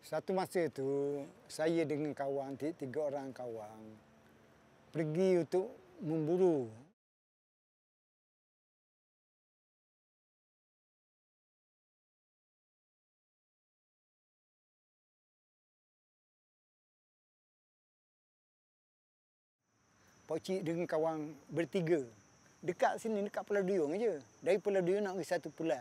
Satu masa tu, saya dengan kawan, 3 orang kawan, pergi untuk memburu. Pokcik dengan kawan bertiga. Dekat sini, dekat Pulau Duyong je. Dari Pulau Duyong nak pergi satu pulau.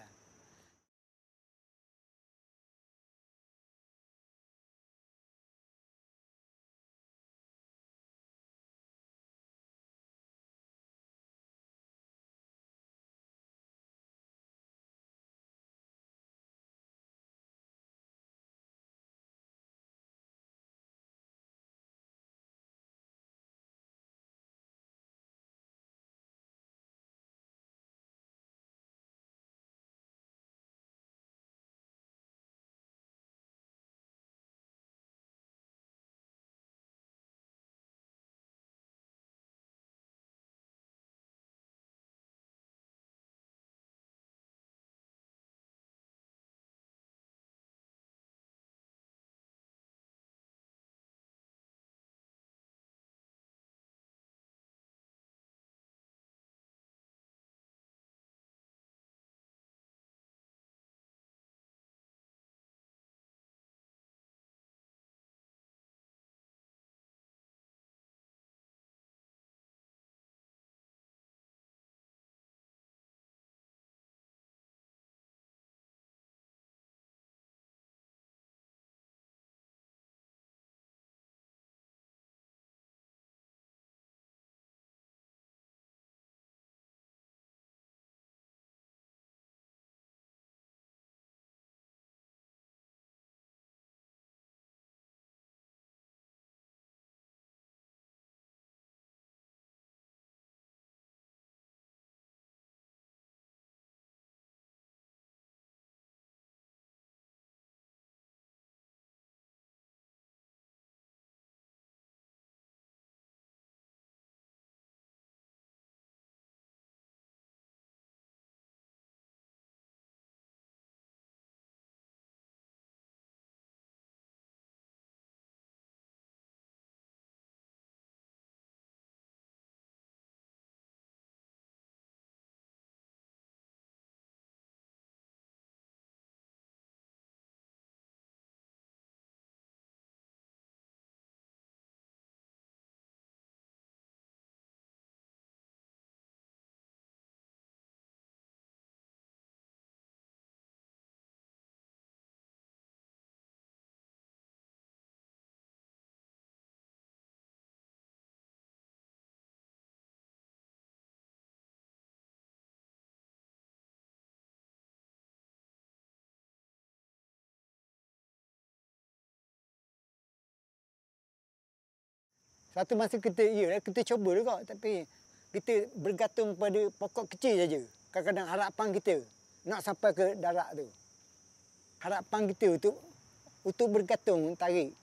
Satu masa kita cuba juga, tapi kita bergantung pada pokok kecil saja. Kadang-kadang harapan kita nak sampai ke darat tu. Harapan kita untuk bergantung tarik.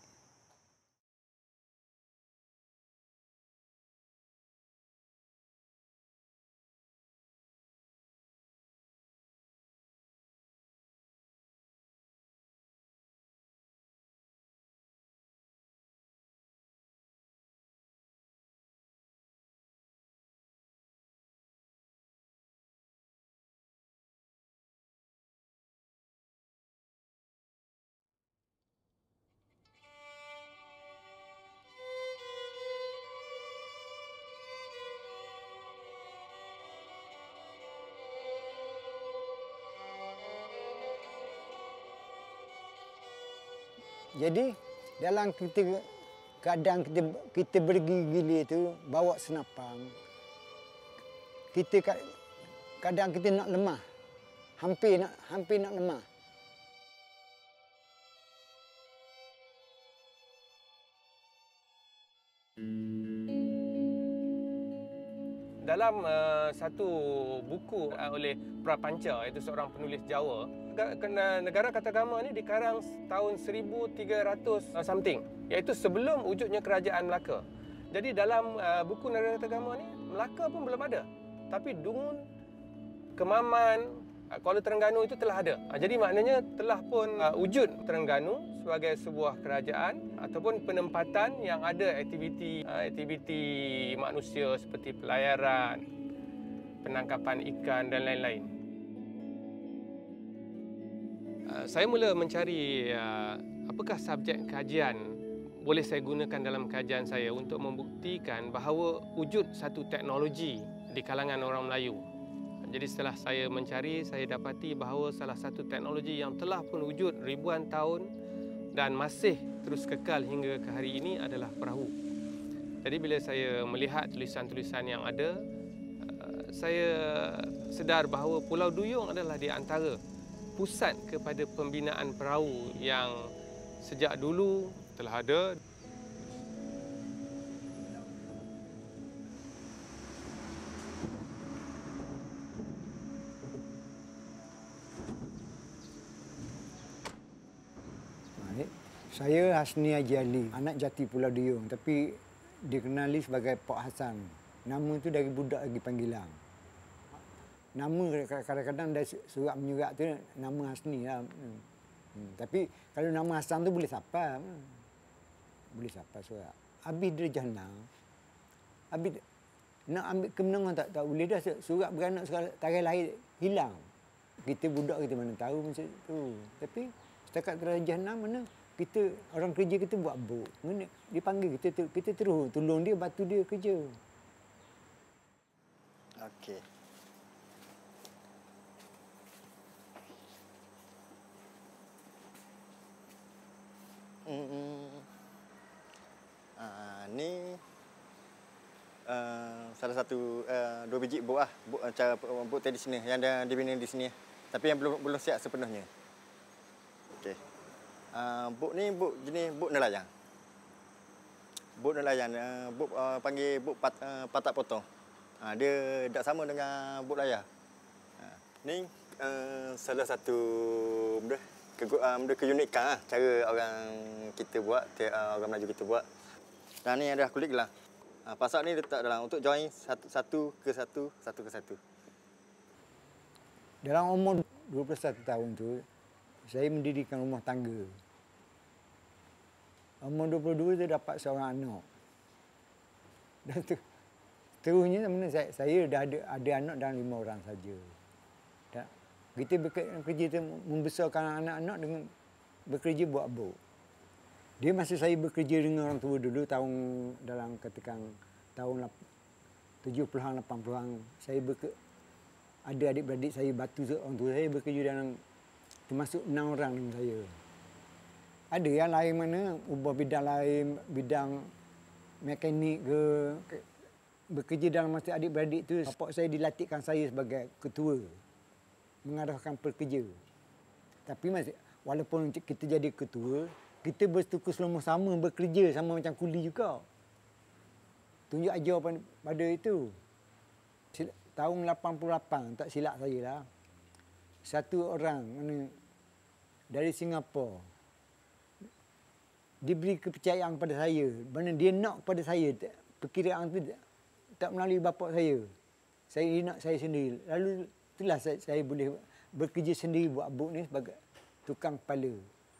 Jadi dalam keadaan kita bergili-gili tu bawa senapang, kadang kita nak lemah, hampir nak lemah. Dalam satu buku oleh Prapanca, iaitu seorang penulis Jawa, negara Katagama ni dikarang tahun 1300 something, iaitu sebelum wujudnya kerajaan Melaka. Jadi dalam buku negara Katagama ni, Melaka pun belum ada. Tapi Dungun, Kemaman, Kuala Terengganu itu telah ada. Jadi maknanya telah pun wujud Terengganu sebagai sebuah kerajaan ataupun penempatan yang ada aktiviti manusia seperti pelayaran, penangkapan ikan dan lain-lain. Saya mula mencari apakah subjek kajian boleh saya gunakan dalam kajian saya untuk membuktikan bahawa wujud satu teknologi di kalangan orang Melayu. Jadi setelah saya mencari, saya dapati bahawa salah satu teknologi yang telah pun wujud ribuan tahun dan masih terus kekal hingga ke hari ini adalah perahu. Jadi bila saya melihat tulisan-tulisan yang ada, saya sedar bahawa Pulau Duyong adalah di antara pusat kepada pembinaan perahu yang sejak dulu telah ada. Saya Hasni Haji Ali, anak jati Pulau Duyong, tapi dikenali sebagai Pak Hasan. Nama tu dari budak lagi panggilan. Nama kadang-kadang dari surat menyurat tu nama Hasni lah. Tapi kalau nama Hasan tu boleh siapa? Boleh siapa surat. Habis darjah 6. Habis nak ambil kemenangan tak boleh dah, surat beranak tarikh lahir hilang. Kita budak kita mana tahu macam tu. Tapi setakat darjah 6 mana kita orang kerja kita buat boat. Dia panggil kita terus tolong dia, bantu dia kerja. Okey. Ni salah satu 2 biji boat lah, cara boat tradisional yang dah dibina di sini. Tapi yang belum siap sepenuhnya. Okey. Boat ni jenis boat nelayan. Boat nelayan, boat panggil boat patak potong. Dia tak sama dengan boat layar. Ni salah satu benda keunikan cara orang kita buat, orang Melayu kita buat. Dan ni ada kulit gelang. Pasak ni letak dalam untuk join satu ke satu. Dalam umur 21 tahun tu, saya mendirikan rumah tangga. Umur 22 tu dapat seorang anak. Dan terusnya saya dah ada anak dan 5 orang saja. Kita bekerja tu membesarkan anak-anak dengan bekerja buat boat. Dia masa saya bekerja dengan orang tua dulu dalam katakan tahun 70-an 80-an, saya ada adik-beradik saya batu orang tua saya bekerja dalam termasuk 6 orang dengan saya. Ada yang lain mana ubah bidang lain, bidang mekanik ke, bekerja dalam masa adik-beradik tu. Bapak saya dilatihkan saya sebagai ketua, mengarahkan pekerja. Tapi walaupun kita jadi ketua, kita bersetukus sama-sama bekerja sama macam kuli juga. Tunjuk ajar pada itu. Tahun 88, tak silap saya lah. Satu orang dari Singapura diberi kepercayaan pada saya. Mana dia nak pada saya, perkiraan tu tak melalui bapa saya. Dia nak saya sendiri. Lalu itulah saya boleh bekerja sendiri buat boat ni sebagai tukang kepala.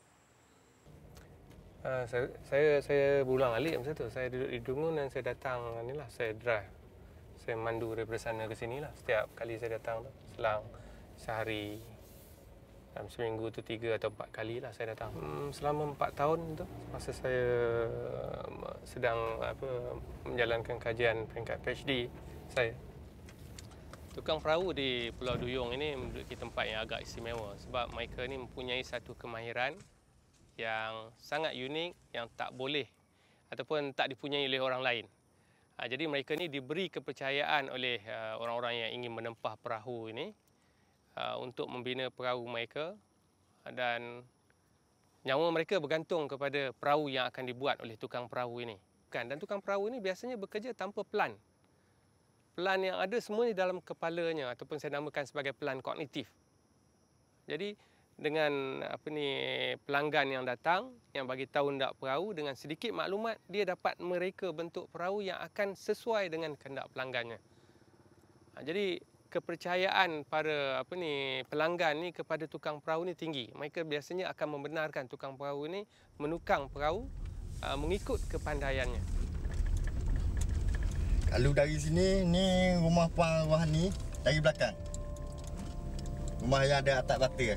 Saya berulang alik masa tu. Saya duduk di Dungun dan saya datang inilah, saya drive. Saya mandu daripada sana ke sini lah. Setiap kali saya datang tu, selang sehari, dalam seminggu tu 3 atau 4 kali lah saya datang. Selama 4 tahun tu, masa saya sedang menjalankan kajian peringkat PhD saya. Tukang perahu di Pulau Duyong ini menduduki tempat yang agak istimewa sebab mereka ni mempunyai satu kemahiran yang sangat unik yang tak boleh ataupun tak dipunyai oleh orang lain. Jadi mereka ni diberi kepercayaan oleh orang-orang yang ingin menempah perahu ini untuk membina perahu mereka, dan nyawa mereka bergantung kepada perahu yang akan dibuat oleh tukang perahu ini. Dan tukang perahu ini biasanya bekerja tanpa plan. Plan yang ada semuanya dalam kepalanya ataupun saya namakan sebagai plan kognitif. Jadi dengan pelanggan yang datang yang bagi tahu hendak perahu, dengan sedikit maklumat dia dapat mereka bentuk perahu yang akan sesuai dengan kehendak pelanggannya. Jadi kepercayaan para pelanggan ni kepada tukang perahu ni tinggi. Mereka biasanya akan membenarkan tukang perahu ni menukang perahu mengikut kepandaiannya. Kalau dari sini, ni rumah Puan Rohani dari belakang. Rumah yang ada atap bata.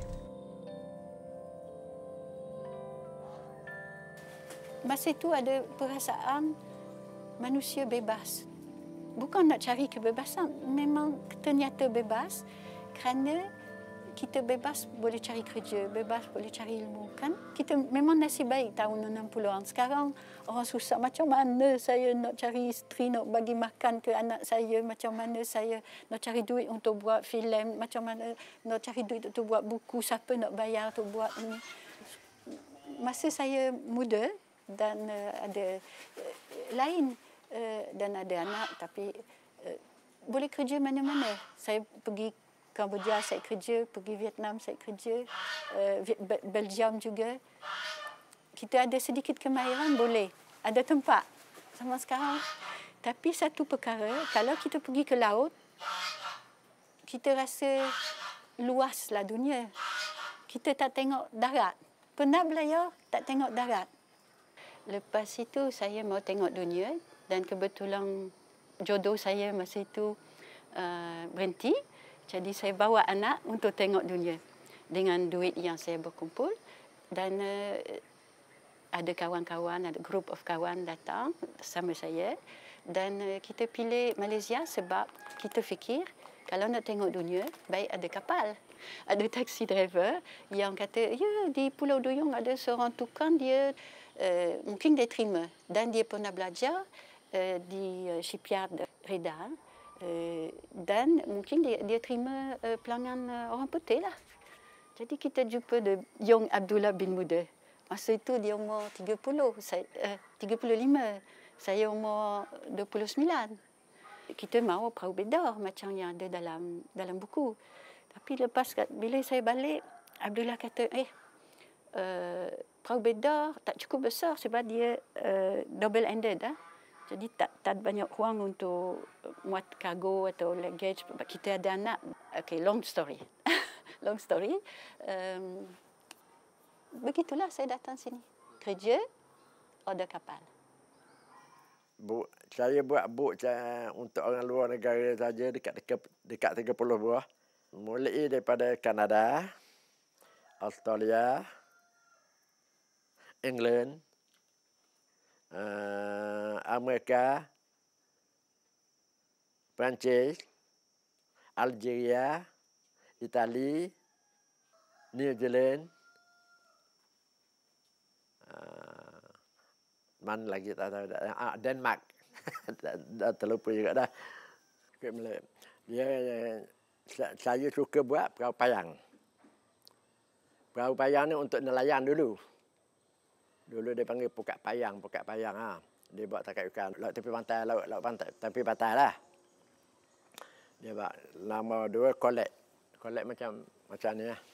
Masa itu ada perasaan manusia bebas. Bukan nak cari kebebasan, memang ternyata bebas kerana kita bebas boleh cari kerja, bebas boleh cari ilmu, kan? Kita memang nasib baik tahun 60-an. Sekarang orang susah, macam mana saya nak cari isteri, nak bagi makan ke anak saya, macam mana saya nak cari duit untuk buat filem, macam mana nak cari duit untuk buat buku, siapa nak bayar untuk buat ini. Masa saya muda dan ada lain dan ada anak, tapi boleh kerja mana-mana. Saya pergi Kamboja, saya kerja, pergi Vietnam, saya kerja, Belgium juga. Kita ada sedikit kemahiran, boleh. Ada tempat sama sekarang. Tapi satu perkara, kalau kita pergi ke laut, kita rasa luaslah dunia. Kita tak tengok darat. Penat belayar, tak tengok darat. Lepas itu, saya mau tengok dunia dan kebetulan jodoh saya masa itu berhenti. Jadi saya bawa anak untuk tengok dunia dengan duit yang saya berkumpul dan ada kawan-kawan, ada group of kawan datang sama saya dan kita pilih Malaysia sebab kita fikir kalau nak tengok dunia baik ada kapal. Ada taxi driver yang kata, ya di Pulau Duyong ada seorang tukang, dia mungkin dia terima dan dia pernah belajar di shipyard Redar. Dan mungkin dia terima pelanggan orang putih lah. Jadi kita jumpa Yong Abdullah bin Muda. Masa itu dia umur 35, saya umur 29. Kita mahu perahu bedar macam yang ada dalam buku. Tapi lepas bila saya balik, Abdullah kata, perahu bedar tak cukup besar sebab dia double-ended lah. Jadi tak banyak ruang untuk muat kargo atau luggage. Kita ada anak. Okay, long story. Long story. Begitulah saya datang sini. Kerja, order kapal. Saya buat boat untuk orang luar negara saja dekat 30 buah. Mulai daripada Kanada, Australia, England, Amerika, Perancis, Algeria, Itali, New Zealand, mana lagi tak tahu, Denmark. Dah terlupa juga dah. Saya suka buat perahu payang. Perahu payang ni untuk nelayan dulu. Dulu dia panggil pukat payang ha. Dia buat takat ikan laut tepi pantai, laut pantai, tepi pantai lah. Dia buat nama dua kolek. Kolek macam ni lah.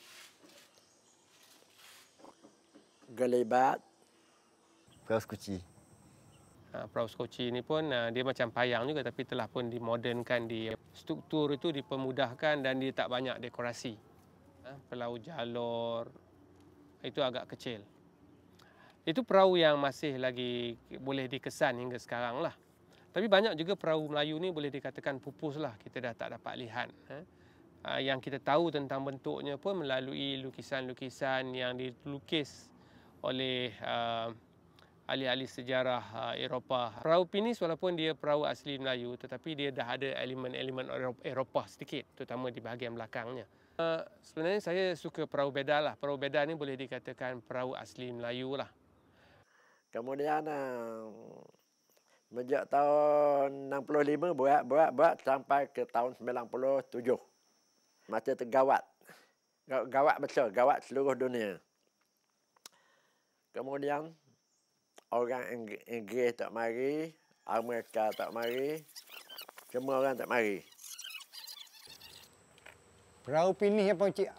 Gelibat. Perahu skoci. Perahu skoci ni pun dia macam payang juga tapi telah pun dimodernkan, struktur itu dipermudahkan dan dia tak banyak dekorasi. Perahu jalur itu agak kecil. Itu perahu yang masih lagi boleh dikesan hingga sekarang lah. Tapi banyak juga perahu Melayu ni boleh dikatakan pupus lah. Kita dah tak dapat lihat. Yang kita tahu tentang bentuknya pun melalui lukisan-lukisan yang dilukis oleh ahli-ahli sejarah Eropah. Perahu Pinis walaupun dia perahu asli Melayu tetapi dia dah ada elemen-elemen Eropah sedikit, terutama di bahagian belakangnya. Sebenarnya saya suka perahu bedar lah. Perahu bedar ni boleh dikatakan perahu asli Melayu lah. Kemudian sejak tahun 65 buat sampai ke tahun 97. Macam tergawat. Gawat besar, gawat seluruh dunia. Kemudian orang Inggeris tak mari, Amerika tak mari, semua orang tak mari. Perahu Pinis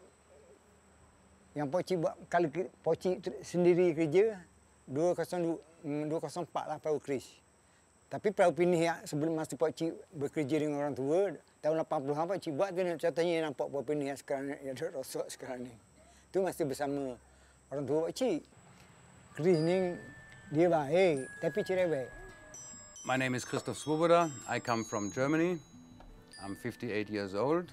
yang Pocik buat, kalau Pocik sendiri kerja 204 lah perahu keris. Tapi perahu pinih sebelum masa Pak Cik bekerja dengan orang tua, tahun 80-an Pak Cik buat tu contohnya nampak perahu pinih sekarang yang ada rosak sekarang ni. Tu masih bersama orang tua Pak Cik. Keris ni dia baik tapi cerewet. My name is Christoph Swoboda. I come from Germany. I'm 58 years old.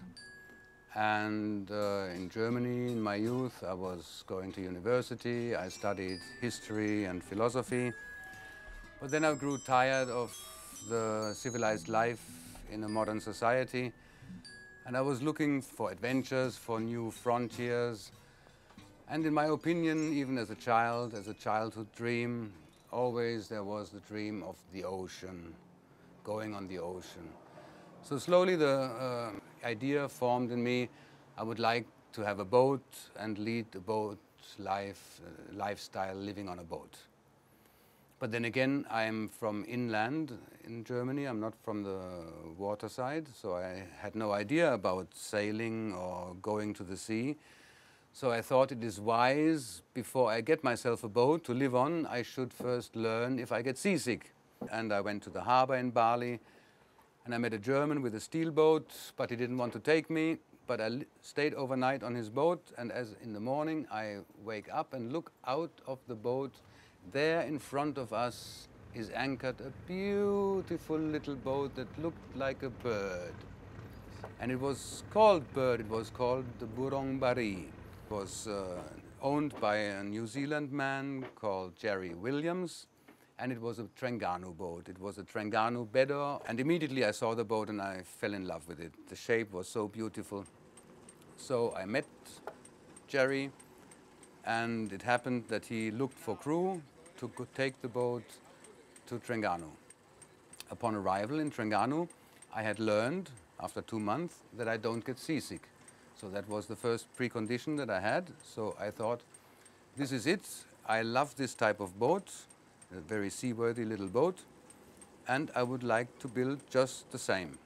And in Germany, in my youth, I was going to university. I studied history and philosophy. But then I grew tired of the civilized life in a modern society. And I was looking for adventures, for new frontiers. And in my opinion, even as a childhood dream, always there was the dream of the ocean, going on the ocean. So slowly the idea formed in me, I would like to have a boat and lead a boat lifestyle, living on a boat. But then again, I'm from inland in Germany, I'm not from the water side, so I had no idea about sailing or going to the sea. So I thought it is wise, before I get myself a boat to live on, I should first learn if I get seasick. And I went to the harbor in Bali, and I met a German with a steel boat, but he didn't want to take me. But I stayed overnight on his boat, and as in the morning I wake up and look out of the boat. There in front of us is anchored a beautiful little boat that looked like a bird. And it was called bird, it was called the Burong Bari. It was owned by a New Zealand man called Jerry Williams, and it was a Terengganu boat. It was a Terengganu bedder, and immediately I saw the boat and I fell in love with it. The shape was so beautiful. So I met Jerry, and it happened that he looked for crew to take the boat to Terengganu. Upon arrival in Terengganu, I had learned, after 2 months, that I don't get seasick. So that was the first precondition that I had. So I thought, this is it. I love this type of boat, a very seaworthy little boat, and I would like to build just the same,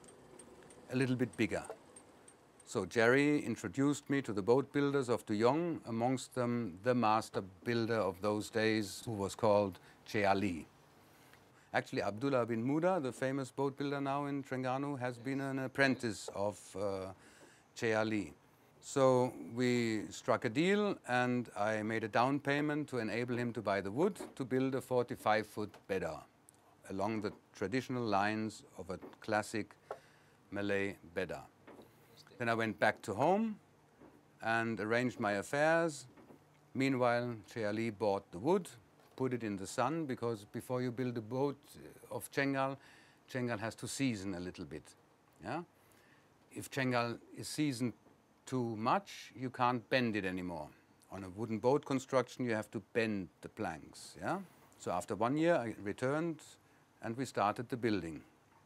a little bit bigger. So Jerry introduced me to the boatbuilders of Duyong, amongst them the master builder of those days, who was called Che Ali. Actually, Abdullah bin Muda, the famous boat builder now in Terengganu, has been an apprentice of Che Ali. So we struck a deal, and I made a down payment to enable him to buy the wood to build a 45-foot bedder along the traditional lines of a classic Malay bedder. Then I went back to home and arranged my affairs. Meanwhile, Che Ali bought the wood, put it in the sun, because before you build a boat of Chengal, Chengal has to season a little bit. Yeah? If Chengal is seasoned too much, you can't bend it anymore. On a wooden boat construction, you have to bend the planks. Yeah? So after 1 year, I returned and we started the building,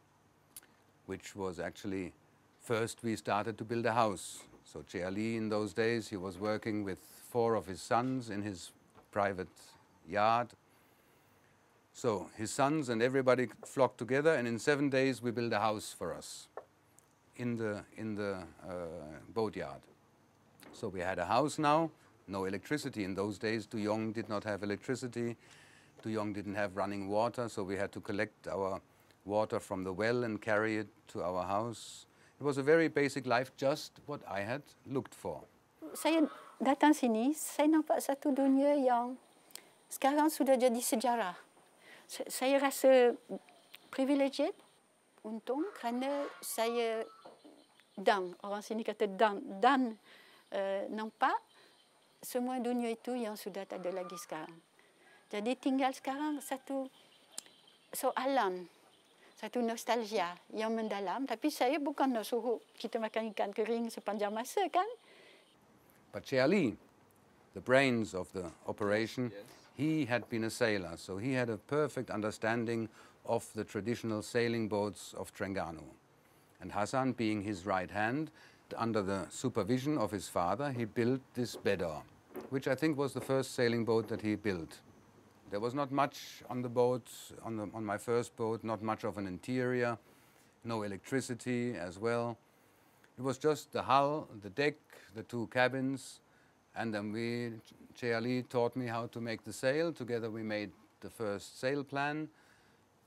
which was actually, first we started to build a house. So Che Ali in those days, he was working with 4 of his sons in his private yard. So his sons and everybody flocked together, and in 7 days we built a house for us in the boatyard. So we had a house now, no electricity. In those days, Duyong did not have electricity. Duyong didn't have running water, so we had to collect our water from the well and carry it to our house. It was a very basic life, just what I had looked for. Saya datang sini, saya nampak satu dunia yang sekarang sudah jadi sejarah. Saya rasa privileged, untung, kerana saya orang sini kata dan nampak semua dunia itu yang sudah tak ada lagi sekarang. Jadi tinggal sekarang satu soalan, satu nostalgia yang mendalam, tapi saya bukan nak suruh kita makan ikan kering sepanjang masa, kan? But Che Ali, the brains of the operation, he had been a sailor, so he had a perfect understanding of the traditional sailing boats of Terengganu. And Hassan, being his right hand, under the supervision of his father, he built this bedder, which I think was the first sailing boat that he built. There was not much on the boat, on my first boat, not much of an interior, no electricity as well. It was just the hull, the deck, the 2 cabins, and then Che Ali taught me how to make the sail. Together we made the first sail plan,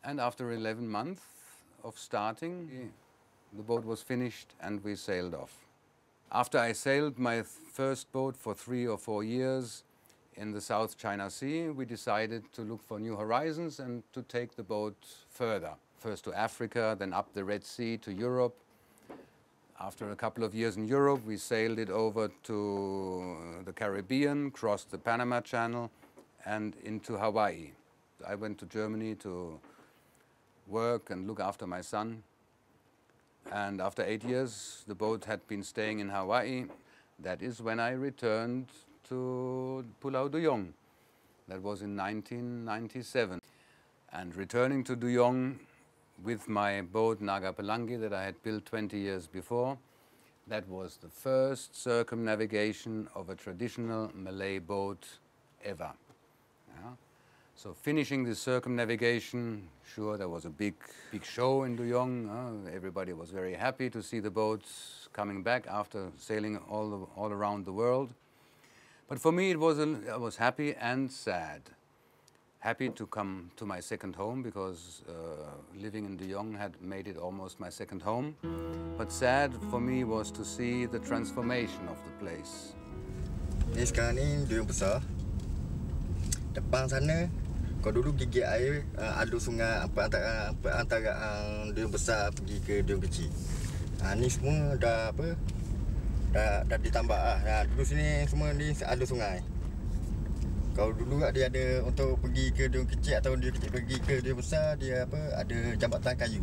And after 11 months of starting, the boat was finished and we sailed off. After I sailed my first boat for 3 or 4 years in the South China Sea, we decided to look for new horizons and to take the boat further. First to Africa, then up the Red Sea to Europe. After a couple of years in Europe, we sailed it over to the Caribbean, crossed the Panama Channel and into Hawaii. I went to Germany to work and look after my son. And after 8 years, the boat had been staying in Hawaii. That is when I returned to Pulau Duyong. That was in 1997. And returning to Duyong with my boat Naga Pelangi that I had built 20 years before, that was the first circumnavigation of a traditional Malay boat ever. Yeah. So finishing the circumnavigation, sure, there was a big show in Duyong. Everybody was very happy to see the boats coming back after sailing all around the world. But for me, I was happy and sad. Happy to come to my second home because living in Duyong had made it almost my second home. But sad for me was to see the transformation of the place. Ini sekarang ni Duyong besar. Depan sana, kalau dulu gigi air ada sungai antara Duyong besar pergi ke Duyong kecil. Ni semua dah dah ditambah dulu sini semua ni ada sungai. Kalau dulu dia ada untuk pergi ke Duyong kecil atau Duyong kecil pergi ke Duyong besar, dia ada jambatan kayu.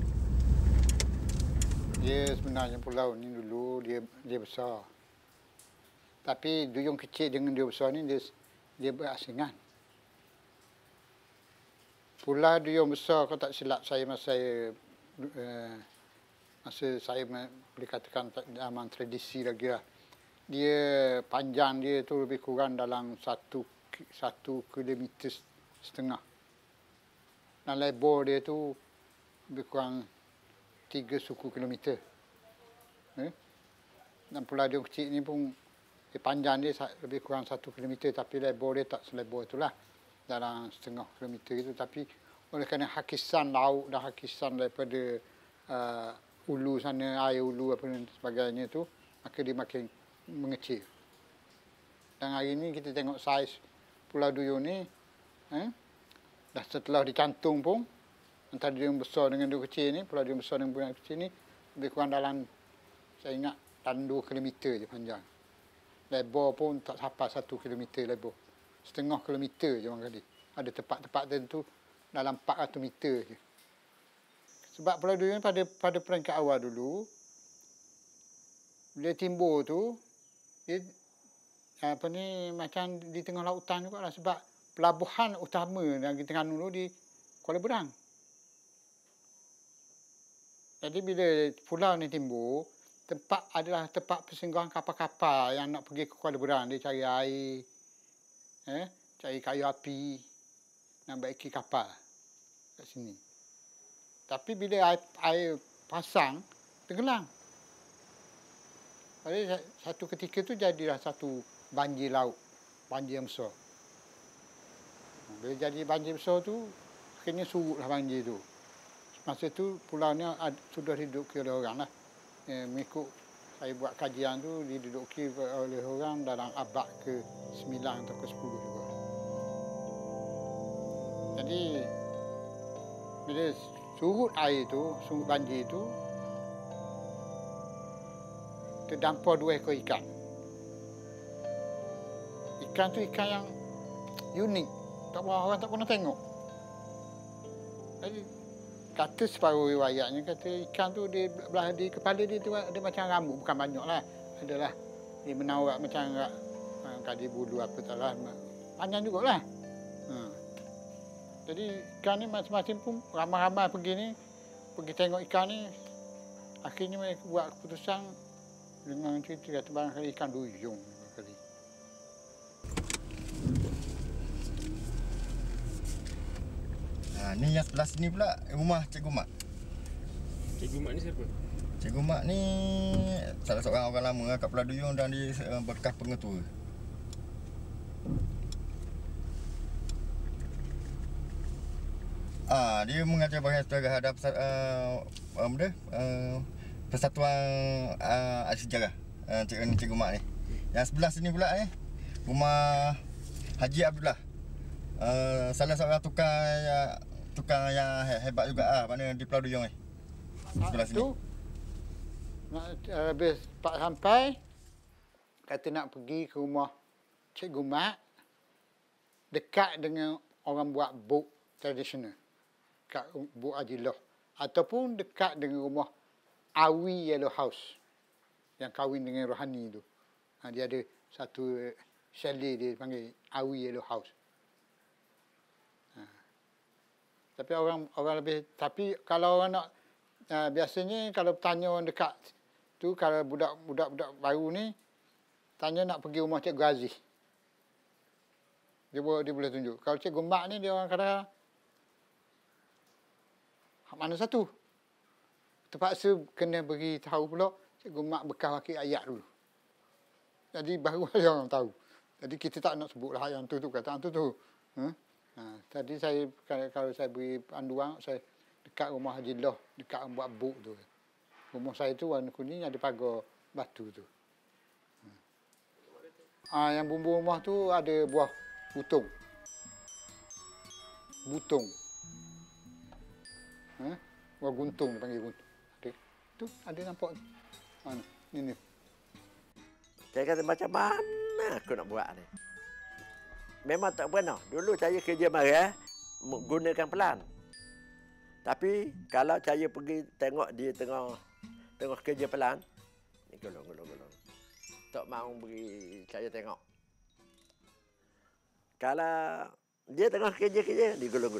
Dia sebenarnya pulau ni dulu dia besar. Tapi Duyong kecil dengan Duyong besar ni dia berasingan. Pulau Duyong besar, kalau tak silap saya masa saya boleh katakan zaman tradisi lagi lah. Dia panjang dia tu lebih kurang dalam 1,5 kilometer. Dan lebar dia tu lebih kurang 3 suku kilometer. Dan Pulau Duyong kecil ni pun panjang dia lebih kurang 1 kilometer, tapi lebar dia tak selebar itulah, dalam 1/2 kilometer itu. Tapi oleh kerana hakisan laut dan hakisan daripada ulu sana, air ulu apa dan sebagainya tu, maka dia makin mengecil. Dan hari ini kita tengok saiz Pulau Duyong ni, dah setelah dicantum pun, antara Duyong besar dengan Duyong kecil ni, Pulau Duyong besar dengan Duyong kecil ni, lebih kurang dalam, saya ingat, dalam 2 kilometer je panjang. Lebar pun tak sampai 1 kilometer lebar. 1/2 kilometer je orang kali. Ada tempat-tempat tertentu dalam 400 meter je. Sebab Pulau Duyong pada peringkat awal dulu, bila timbul tu, dia macam di tengah lautan juga lah. Sebab pelabuhan utama di Terengganu dulu di Kuala Berang. Jadi bila pulau ni timbul, adalah tempat persinggahan kapal-kapal yang nak pergi ke Kuala Berang. Dia cari air, cari kayu api, nak baiki kapal kat sini. Tapi bila air pasang, tenggelam. Jadi satu ketika tu jadilah satu banjir laut, banjir yang besar. Bila jadi banjir besar tu, akhirnya surutlah banjir tu. Masa tu pulau ni sudah diduduki oleh orang lah. Mengikut saya buat kajian tu, diduduki oleh orang dalam abad ke-9 atau ke-10 juga. Jadi bila surut air tu, surut banjir tu, terdampar 2 ekor ikan. Ikan tu ikan yang unik, orang tak pernah tengok. Jadi kata separuh riwayatnya, kata ikan tu di kepala dia tu ada macam rambut, bukan banyak lah. Adalah dia menawak macam kadi bulu apa tak lah. Panjang jugalah. Jadi ikan ni masing-masing pun ramai-ramai pergi tengok ikan ni. Akhirnya mereka buat keputusan dengan cerita kata barangkali ikan duyung kali. Ni yang sebelah sini pula rumah Cikgu Mak. Cikgu Mak ni siapa? Cikgu Mak ni salah seorang orang lama kat Pulau Duyong dan dia bekas pengetua. Dia mengajar bahagian terhadap Persatuan Ahli Sejarah Cikgu Mak ni. Yang sebelah sini pula ni rumah Haji Abdullah. Salah seorang tukang yang hebat juga mana di Pulau Duyong ni. Sebelah sini. Habis Pak sampai kata nak pergi ke rumah Cikgu Mak dekat dengan orang buat boat tradisional. Dekat boat Ajilah ataupun dekat dengan rumah Awi Yellow House yang kahwin dengan rohani tu. Dia ada satu chalet dia panggil Awi Yellow House. Tapi orang lebih, tapi kalau orang nak biasanya kalau tanya orang dekat tu, kalau budak baru ni tanya nak pergi rumah Cikgu Aziz. Dia boleh tunjuk. Kalau Cikgu Mak ni dia orang kadang mana satu? Terpaksa kena bagi tahu pula Cikgu Mak bekas wakil ayat dulu. Jadi baru orang tahu. Jadi kita tak nak sebutlah yang tu kata tu. Tadi saya kalau saya beri panduan, saya dekat rumah Haji Loh, dekat buat buk tu. Rumah saya tu warna kuning ada pagar batu tu. Yang bumbu rumah tu ada buah butung. Buah guntung dipanggil guntung. Tu ada nampak tu. Mana? Ni. Saya kata macam mana aku nak buat ni. Memang tak pernah. Dulu saya kerja marah, gunakan pelan. Tapi kalau saya pergi tengok dia tengah kerja pelan, ni golong. Tak mahu beri saya tengok. Kalau dia tengah kerja, dia golong.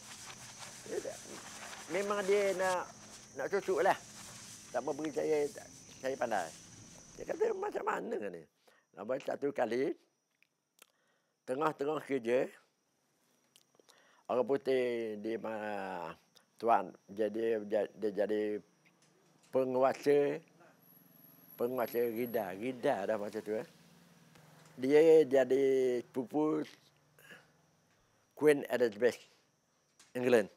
Memang dia nak cucuk lah. Tak mau beri saya pandai. Dia kata macam mana ni. Nampak satu kali, tengah kerja, orang putih di mana tuan dia jadi penguasa Rida dah macam tu. Dia jadi pupu Queen Elizabeth England.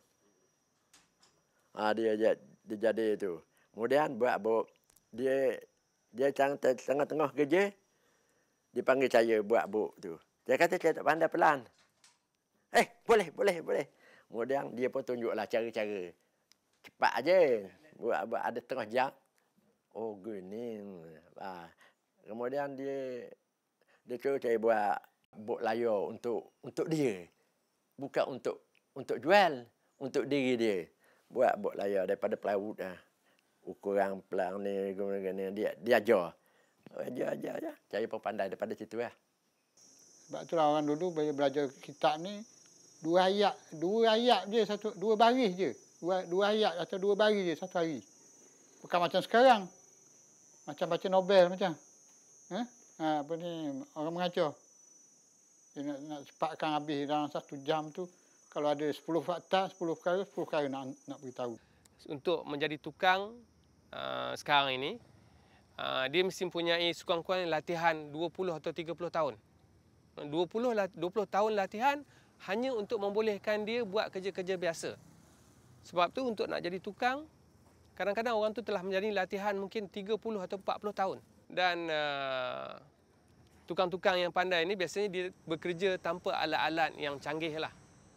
Dia jadi itu. Kemudian buat dia tengah kerja, dipanggil saya buat buk tu. Dia kata saya tak pandai pelan. Boleh. Kemudian dia pun tunjuklah cara-cara. Cepat aje. Buat ada tengah jam. Oh gini. Kemudian dia suruh saya buat buk layar untuk dia. Bukan untuk jual, untuk diri dia. Buat buk layar daripada perahu dah. Ukuran pelang ni dia ajar. Ajar. Saya pun pandai daripada situ lah. Sebab itulah orang dulu belajar kitab ni dua ayat je, dua baris je. Dua ayat atau dua baris je satu hari. Bukan macam sekarang. Macam baca novel macam. Apa ni orang mengajar. Dia nak cepatkan habis dalam 1 jam tu. Kalau ada 10 fakta, 10 perkara nak beritahu. Untuk menjadi tukang sekarang ini, dia mesti mempunyai sekurang-kurangnya latihan 20 atau 30 tahun. 20 tahun latihan hanya untuk membolehkan dia buat kerja-kerja biasa. Sebab tu untuk nak jadi tukang, kadang-kadang orang tu telah menjalani latihan mungkin 30 atau 40 tahun. Dan tukang-tukang yang pandai ini biasanya dia bekerja tanpa alat-alat yang canggih lah.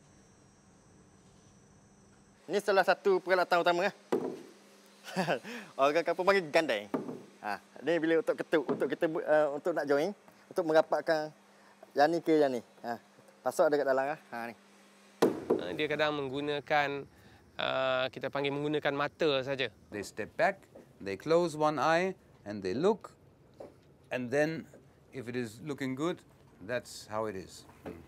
Ini salah satu peralatan utama. Orang kampung panggil gandai. Ini bila untuk ketuk, untuk kita untuk nak join, untuk merapatkan yang ni ke yang ni. Pasok dekat dalam ni. Dia kadang menggunakan kita panggil menggunakan mata saja. They step back, they close one eye and they look, and then if it is looking good, that's how it is.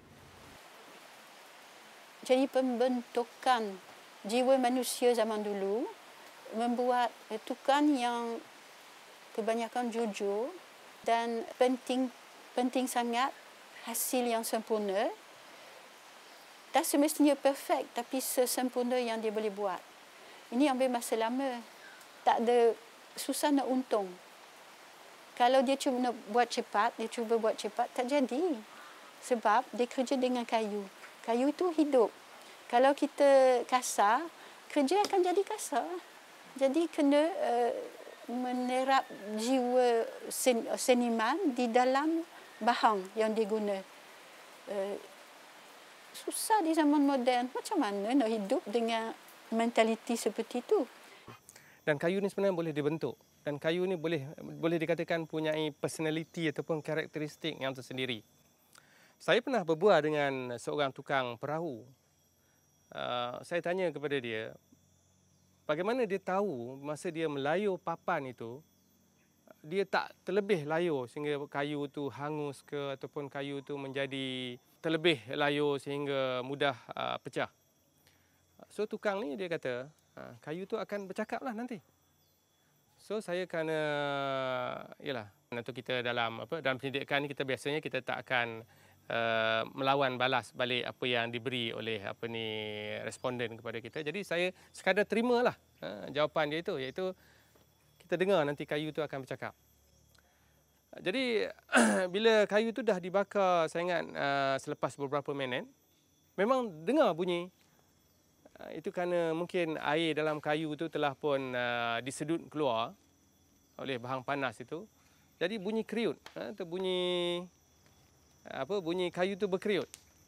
Jadi pembentukan jiwa manusia zaman dulu membuat tukang yang kebanyakan jujur dan penting sangat hasil yang sempurna. Tak semestinya perfect, tapi sesempurna yang dia boleh buat. Ini ambil masa lama. Tak ada, susah nak untung. Kalau dia cuba nak buat cepat, tak jadi. Sebab dia kerja dengan kayu. Kayu itu hidup. Kalau kita kasar, kerja akan jadi kasar. Jadi kena menerap jiwa seniman di dalam bahan yang diguna. Susah di zaman moden. Macam mana nak hidup dengan mentaliti seperti itu? Dan kayu ni sebenarnya boleh dibentuk. Dan kayu ni boleh dikatakan punyai personality ataupun karakteristik yang tersendiri. Saya pernah berbual dengan seorang tukang perahu. Saya tanya kepada dia, bagaimana dia tahu masa dia melayur papan itu, dia tak terlebih layur sehingga kayu itu hangus ke ataupun kayu itu menjadi terlebih layur sehingga mudah pecah. So tukang ni dia kata, kayu itu akan bercakap lah nanti. So saya kena, yalah, untuk kita dalam pendidikan ni biasanya kita tak akan melawan balas balik apa yang diberi oleh responden kepada kita. Jadi saya sekadar terimalah jawapan dia itu, iaitu kita dengar nanti kayu itu akan bercakap. Jadi bila kayu itu dah dibakar, saya ingat selepas beberapa minit, memang dengar bunyi. Itu kerana mungkin air dalam kayu itu telah pun disedut keluar oleh bahan panas itu. Jadi bunyi kriut, atau bunyi kayu tu berkeriut.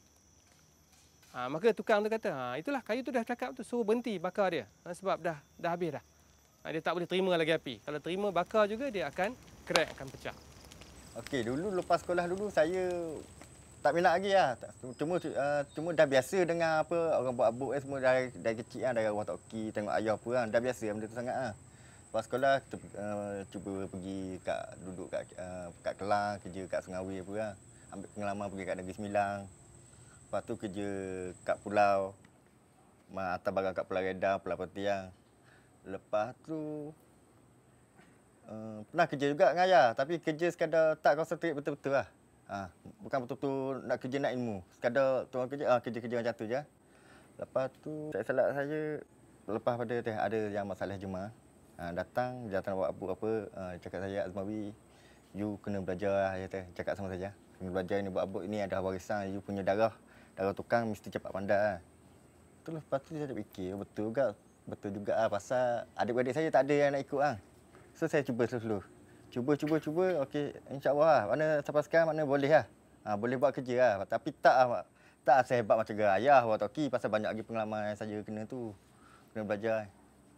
Maka tukang tu kata, itulah kayu tu dah cakap tu, suruh berhenti bakar dia. Sebab dah habis dah. Dia tak boleh terima lagi api. Kalau terima bakar juga, dia akan crack, akan pecah. Okey, dulu lepas sekolah dulu saya tak minat lagi lah. Cuma dah biasa dengan orang buat abuk semua dari kecil dari orang toki, tengok ayah apa dah biasa benda tu sangat . Lepas sekolah kita cuba pergi duduk kat Kelang, kerja kat Sungawi ambil pengalaman pergi kat Negeri Sembilan. Lepas tu kerja kat pulau, atas barang kat Pulau Redang, Pulau Pontian. Lepas tu pernah kerja juga dengan ayah, tapi kerja sekadar tak konsentrate betul-betul lah. Bukan betul-betul nak kerja nak ilmu. Sekadar tuan kerja macam tu je. Lepas tu saya lepas pada ada yang masalah jemaah. Datang buat apa, cakap saya, Azmawi, you kena belajar lah, cakap sama saja. Kena belajar ni buat abuk ni ada warisan, you punya darah tukang mesti cepat pandai lah. Lepas tu saya fikir betul juga lah, pasal adik-adik saya tak ada yang nak ikut lah. So saya cuba slow-slow. Cuba, okey, insya-Allah lah. Mana sampai sekarang boleh lah. Boleh buat kerja lah. Tapi tak sehebat macam ayah buat toki, pasal banyak lagi pengalaman yang saya kena belajar.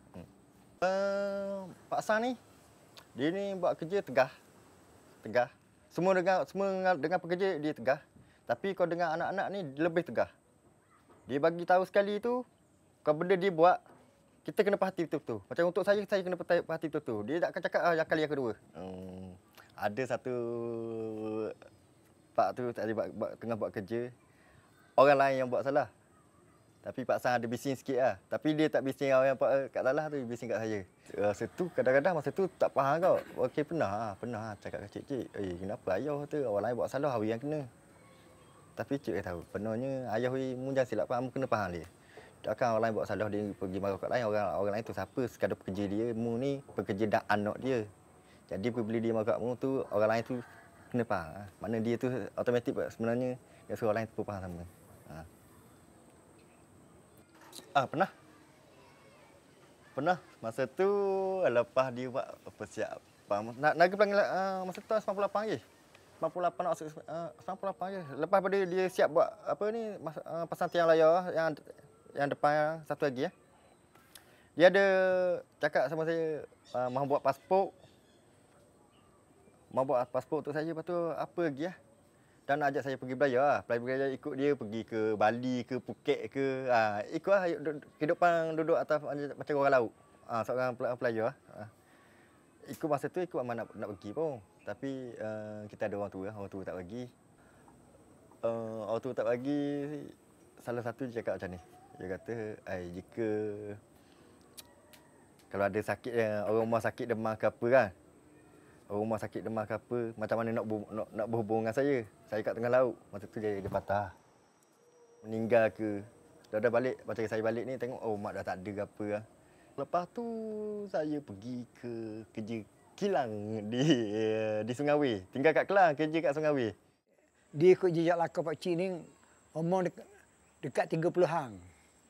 Pak San ni, dia ni buat kerja tegah. Semua dengan pekerja dia tegah. Tapi kalau dengan anak-anak ni lebih tegah. Dia bagi tahu sekali tu, kalau benda dia buat, kita kena perhati betul-betul. Macam untuk saya kena perhati betul-betul. Dia tak akan cakap kali yang kedua. Ada satu pak tu tengah buat kerja, orang lain yang buat salah. Tapi Pak San ada bising sikit lah. Tapi dia tak bising orang yang kat salah tu, dia bising kat saya. Kadang-kadang masa tu tak faham kau. Okey, pernah cakap kat cik, kenapa ayah tu orang lain buat salah, awak yang kena. Tapi cik tahu, penonnya ayah mu jangan silap faham, kena faham dia. Takkan orang lain buat salah dia pergi marah kat lain, orang lain tu siapa, sekadar pekerja dia, mu ni pekerja dan anak dia. Jadi bila dia marah kat mu tu, orang lain tu kena faham. Mana dia tu automatik sebenarnya dia suruh orang lain tu faham sama. Pernah masa tu lepas dia buat persiapan nak panggil masa tu 98 je. 98 je. Lepas pada dia siap buat pasang tiang layar yang depan satu lagi . Dia ada cakap sama saya mahu buat pasport. Mahu buat pasport untuk saya, lepas tu apa lagi . Dan nak ajak saya pergi belajar . Belajar ikut dia pergi ke Bali ke Phuket ke. Ikutlah kehidupan duduk atas macam orang laut. Seorang pelajar. Ikut masa tu ikut mana nak pergi pun. Tapi kita ada orang tua tak bagi. Orang tua tak bagi, salah satu dia cakap macam ni. Dia kata, jika kalau ada sakit, orang rumah sakit demam ke apa kan. Orang rumah sakit demam ke apa, macam mana nak berhubung dengan saya. Saya kat tengah laut. Masa tu dia patah. Meninggal ke. Dah balik, macam saya balik ni tengok, mak dah tak ada ke apa. Lepas tu saya pergi ke kerja kilang di Sungawi. Tinggal kat Kelang, kerja kat Sungawi. Dia ikut jejak lakar Pak Cik ni, umur dekat 30-an.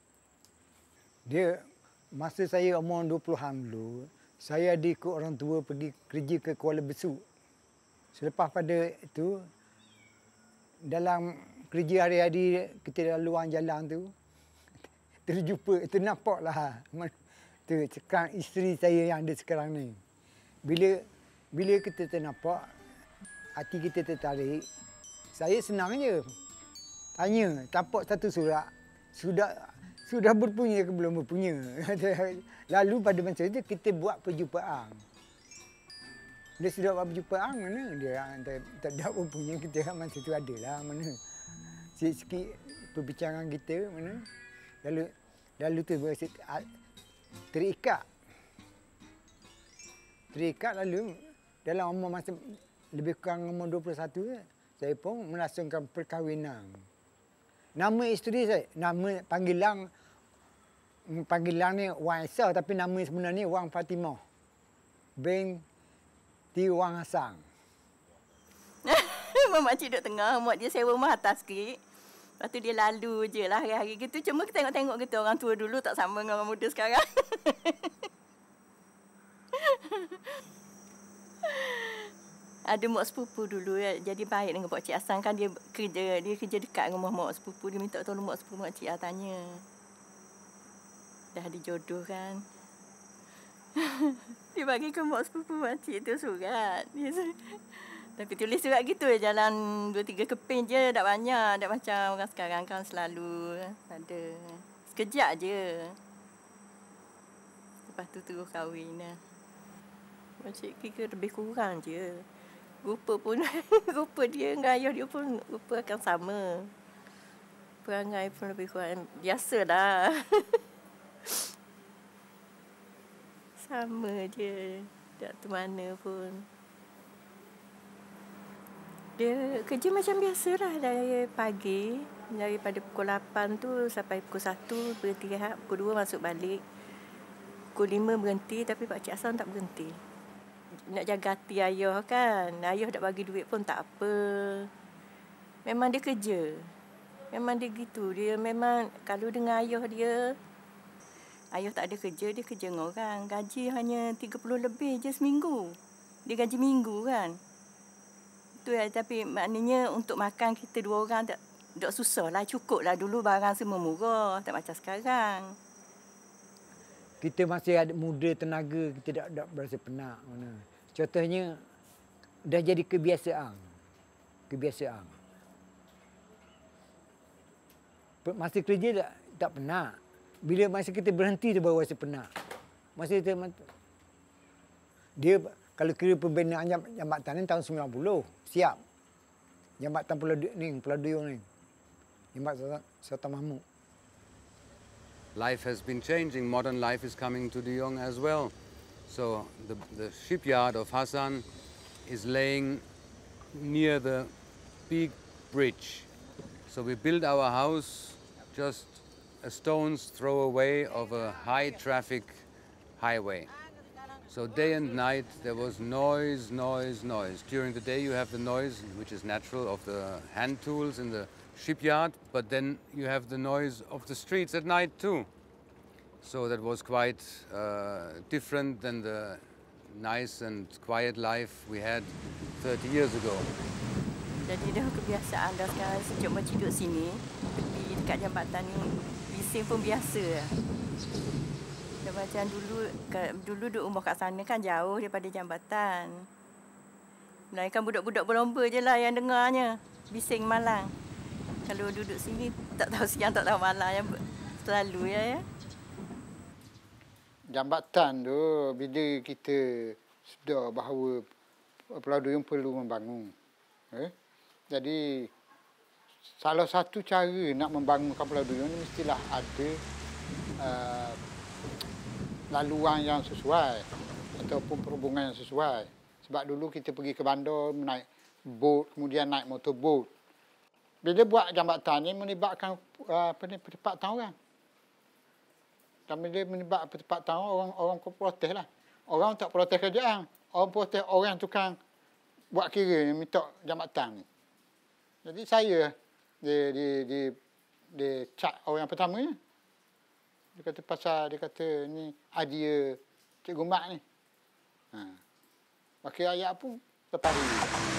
Dia masa saya umur 20-an dulu, saya ada ikut orang tua pergi kerja ke Kuala Besut. Selepas pada itu, dalam kerja hari-hari kita luar jalan tu, terjumpa, ternampaklah tu sekarang isteri saya yang ada sekarang ni. Bila kita ternampak, hati kita tertarik, saya senang je. Tanya, tampak satu surat, sudah berpunya ke belum berpunya. Lalu pada masa itu kita buat perjumpaan. Dia sudah buat perjumpaan, mana dia tak ada berpunya, kita masa itu adalah mana. Sikit-sikit perbincangan kita, mana. Lalu tu terikat. Lalu dalam umur masa lebih kurang umur 21, saya pun melangsungkan perkahwinan. Nama isteri saya, nama panggilan ni Wang Esa, tapi nama sebenarnya Wang Fatimah binti Wang Hassan. Makcik duduk tengah, mak dia sewa rumah atas sikit. Lepas tu dia lalu je lah hari-hari gitu. Cuma kita tengok-tengok gitu, orang tua dulu tak sama dengan orang muda sekarang. Ada mak sepupu dulu ya, jadi baik dengan Pak Cik Hassan kan, dia kerja dekat dengan mak sepupu, dia minta tolong mak sepupu Mak Cik tanya. Dah ada jodoh kan. Dia bagi ke mak sepupu Mak Cik tu surat. Tapi tulis surat gitu, jalan 2-3 keping je, tak banyak, tak macam orang sekarang kan selalu ada. Sekejap je. Lepas tu terus kahwin lah. Makcik kira lebih kurang je. Rupa pun, rupa dia dengan ayah dia pun rupa akan sama. Perangai pun lebih kurang, biasalah. Sama je, tak tu mana pun. Dia kerja macam biasalah dari pagi, daripada pukul 8 tu sampai pukul 1 berhenti rehat, pukul 2 masuk balik. Pukul 5 berhenti, tapi Pak Cik Hassan tak berhenti. Nak jaga hati ayah kan. Ayah tak bagi duit pun tak apa. Memang dia kerja. Memang dia gitu. Dia memang kalau dengan ayah dia, ayah tak ada kerja, dia kerja dengan orang. Gaji hanya 30 lebih je seminggu. Dia gaji minggu kan. Itu ya, tapi maknanya untuk makan kita dua orang tak susah lah, cukup lah. Dulu barang semua murah, tak macam sekarang. Kita masih ada muda tenaga, kita tak berasa penat. Mana. Contohnya, dah jadi kebiasaan. Masa kerja tak penat. Bila masa kita berhenti, dia baru rasa penat. Masa kita, dia kalau kira pembinaan jambatan ni tahun 90, siap. Jambatan Pulau Duyong ni. Jambatan Sultan Mahmud. Life has been changing. Modern life is coming to Duyong as well. So the shipyard of Hassan is laying near the big bridge. So we built our house just a stone's throw away of a high traffic highway. So day and night there was noise. During the day you have the noise, which is natural, of the hand tools in the shipyard, but then you have the noise of the streets at night too. So that was quite different than the nice and quiet life we had 30 years ago. Jadi dah kebiasaan dah sekarang, sejak makcik duduk sini, tepi dekat jambatan ni, bising pun biasa lah. Dah macam dulu duduk rumah kat sana kan jauh daripada jambatan. Melainkan budak-budak berlomba je lah yang dengarnya, bising malang. Kalau duduk sini, tak tahu siang, tak tahu malam, yang selalu ya. Jambatan tu, bila kita sedar bahawa Pulau Duyong perlu membangun. Jadi, salah satu cara nak membangunkan Pulau Duyong ni mestilah ada laluan yang sesuai ataupun perhubungan yang sesuai. Sebab dulu kita pergi ke bandar, naik boat, kemudian naik motor boat. Bila buat jambatan ni melibatkan pertempatan orang. Dan bila melibatkan pertempatan orang protes lah. Orang tak protes kerajaan. Orang protes orang tukang buat kira yang minta jambatan ni. Jadi saya dia cat orang yang pertamanya. Dia kata pasal, dia kata ni idea Cikgu Mat ni. Pakai ayat pun lepas dulu.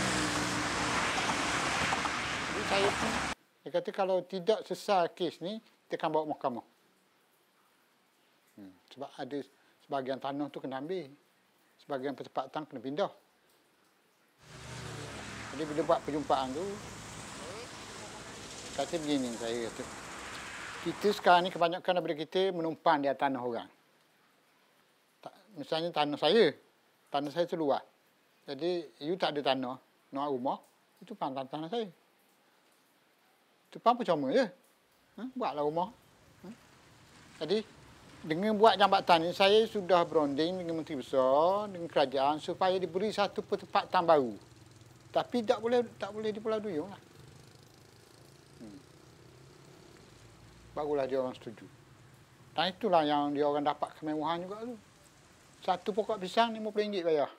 Jadi saya pun, dia kata kalau tidak selesai kes ni, kita akan bawa mahkamah. Sebab ada sebahagian tanah tu kena ambil. Sebahagian percepatan kena pindah. Jadi bila buat perjumpaan tu, kata begini, saya kata, kita sekarang ni kebanyakan daripada kita menumpang di tanah orang. Misalnya tanah saya tu luas. Jadi, you tak ada tanah, nak rumah, itu pantang tanah saya. Itu pun percuma je. Buatlah rumah. Jadi, dengan buat jambatan ni, saya sudah berunding dengan Menteri Besar, dengan kerajaan, supaya diberi satu pertempatan baru. Tapi tak boleh di Pulau Duyong lah. Barulah dia orang setuju. Dan itulah yang dia orang dapat kemewahan juga tu. Satu pokok pisang RM50 bayar.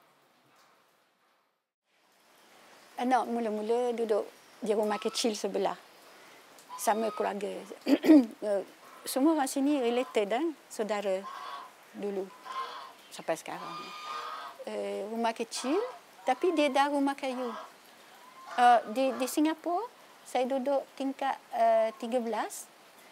Anak mula-mula duduk di rumah kecil sebelah. Sama keluarga. Semua orang sini related saudara dulu. Sampai sekarang. Rumah kecil, tapi dia dah rumah kayu. Di Singapura, saya duduk tingkat 13.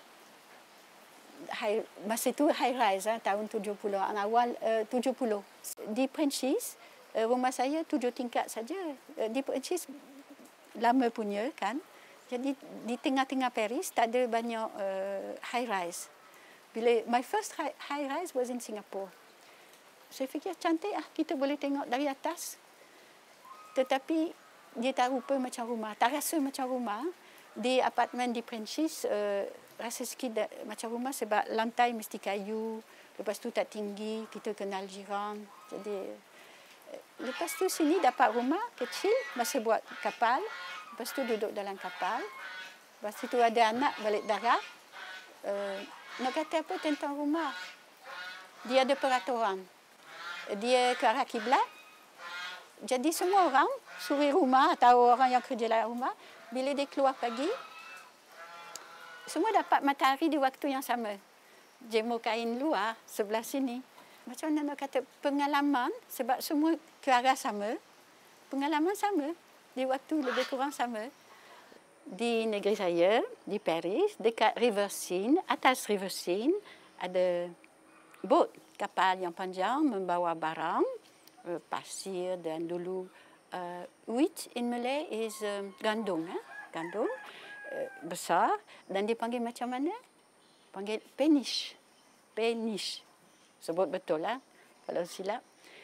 Masa itu high rise tahun 70, awal 70. Di Perancis, rumah saya 7 tingkat saja. Di Perancis lama punya kan. Jadi di tengah-tengah Paris tak ada banyak high rise. Bila my first high rise was in Singapore. Saya fikir cantik kita boleh tengok dari atas. Tetapi dia tak rupa macam rumah, tak rasa macam rumah. Di apartmen di Perancis rasa sikit macam rumah sebab lantai mesti kayu. Lepas tu tak tinggi, kita kenal jiran. Jadi lepas tu sini dapat rumah kecil, masa buat kapal. Lepas tu duduk dalam kapal. Lepas tu ada anak balik darat. Nak kata apa tentang rumah? Dia ada peraturan. Dia ke arah kiblat. Jadi semua orang, suri rumah atau orang yang kerja dalam rumah, bila dia keluar pagi, semua dapat matahari di waktu yang sama. Jemur kain luar sebelah sini. Macam mana nak kata pengalaman, sebab semua ke arah sama, pengalaman sama, di waktu lebih kurang sama. Di negeri saya, di Paris, dekat River Seine, atas River Seine, ada boat, kapal yang panjang membawa barang, pasir dan dulu wheat in Malay is gandum, gandum besar, dan dipanggil macam mana? Panggil penish. Penish. Sebut betul lah kalau silap.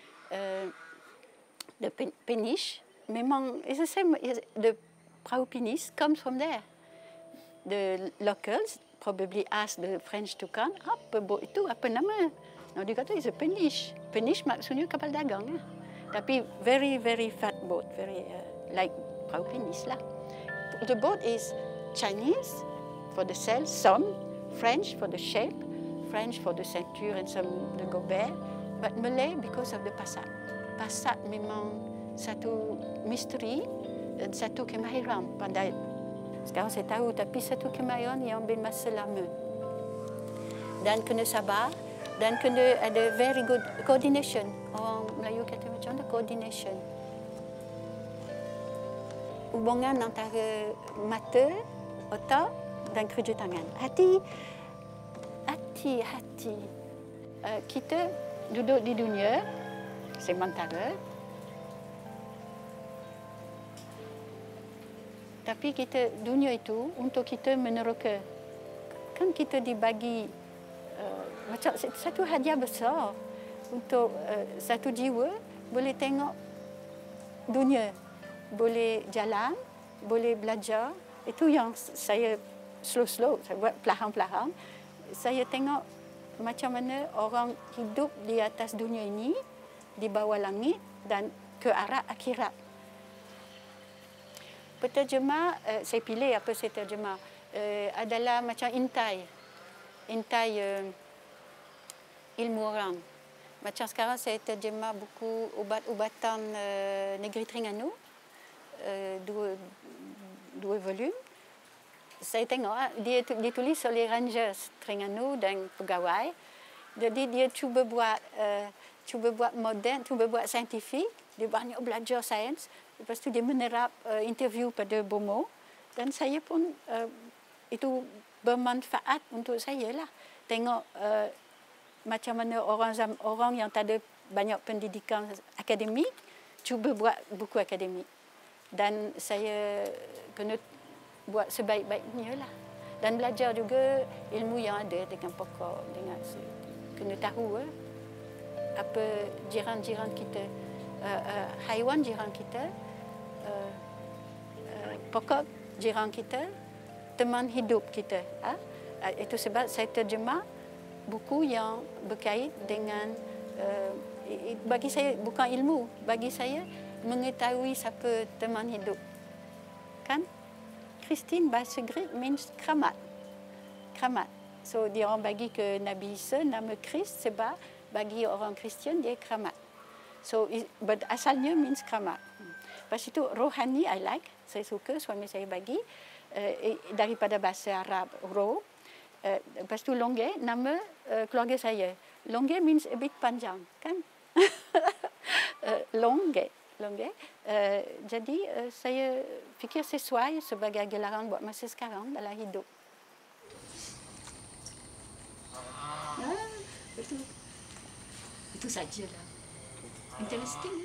The penish memang is the same. The perahu pinis comes from there. The locals probably ask the French tukang, apa boat itu, apa nama? Nah, dia kata it's a penish. Penish maksudnya kapal dagang. Tapi very, very fat boat. Very like perahu pinis lah. The boat is Chinese for the sail, some French for the shape, French for the ceinture and some the gobert, but Malay because of the pasat. Pasat memang satu misteri, satu kemahiran pandai. Sekarang saya tahu, tapi satu kemahiran yang ambil masa lama. Dan kena sabar dan kena ada very good coordination. Orang Melayu kata macam mana coordination. Hubungan antara mata, otak dan kerja tangan. Hati. Kita duduk di dunia sementara, tapi kita dunia itu untuk kita meneroka. Kan kita dibagi macam satu hadiah besar untuk satu jiwa boleh tengok dunia, boleh jalan, boleh belajar. Itu yang saya slow-slow, saya buat perlahan-perlahan. Saya tengok macam mana orang hidup di atas dunia ini, di bawah langit dan ke arah akhirat. Penterjemah, saya pilih apa saya terjemah, adalah macam intai ilmu orang. Macam sekarang saya terjemah buku ubat-ubatan negeri Terengganu, dua volume. saya tengok dia ditulis oleh Rangers Terengganu dan pegawai. Jadi dia cuba buat moden, cuba buat saintifik. Dia banyak belajar sains. Lepas tu dia menerap interview pada Bomo. Dan saya pun itu bermanfaat untuk saya lah. Tengok macam mana orang yang tak ada banyak pendidikan akademik cuba buat buku akademik. Dan saya kena buat sebaik-baiknya lah. Dan belajar juga ilmu yang ada dengan pokok, dengan kena tahu apa jiran-jiran kita, haiwan jiran kita, pokok jiran kita, teman hidup kita. Itu sebab saya terjemah buku yang berkait dengan, bagi saya bukan ilmu, bagi saya mengetahui siapa teman hidup. Kan? Christine bahasa Greek means keramat. Keramat. So dia orang bagi ke Nabi Isa nama Christ sebab bagi orang Kristian dia keramat. So asalnya means keramat. Lepas itu rohani I like. Saya suka, suami saya bagi daripada bahasa Arab roh. Lepas tu Longge nama keluarga saya. Longge means a bit panjang, kan? Longge. Jadi saya fikir sesuai sebagai gelaran buat masa sekarang dalam hidup. Betul. Itu sajalah. Interesting.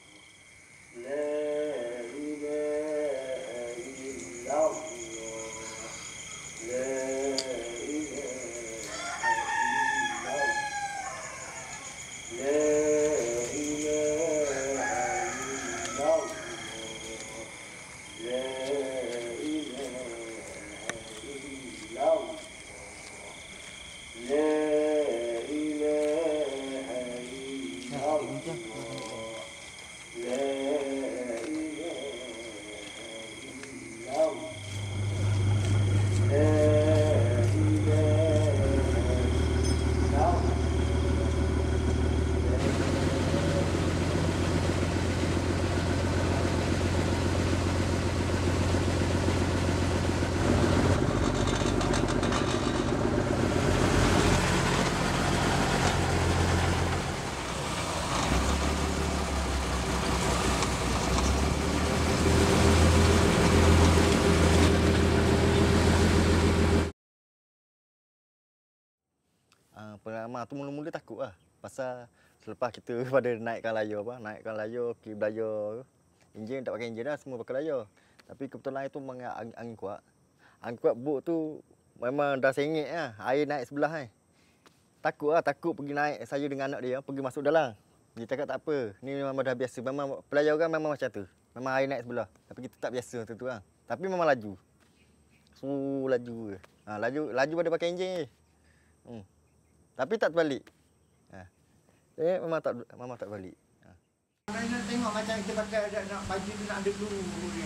Pengalaman tu mula-mula takut lah. Pasal selepas kita pada naikkan layar, kita belajar enjin, tak pakai enjin dah, semua pakai layar. Tapi kebetulan itu memang angin kuat. Angin kuat boat tu memang dah sengit lah. Air naik sebelah kan. Takut pergi naik saya dengan anak dia, pergi masuk dalam. Dia cakap tak apa, ni memang dah biasa. Memang pelajaran memang macam tu. Memang air naik sebelah. Tapi kita tak biasa tu lah. Tapi memang laju. Laju ke. Laju pada pakai enjin je. Tapi tak terbalik. Memang tak balik. Nak tengok macam kita pakai nak baju tu nak ada peluru ni.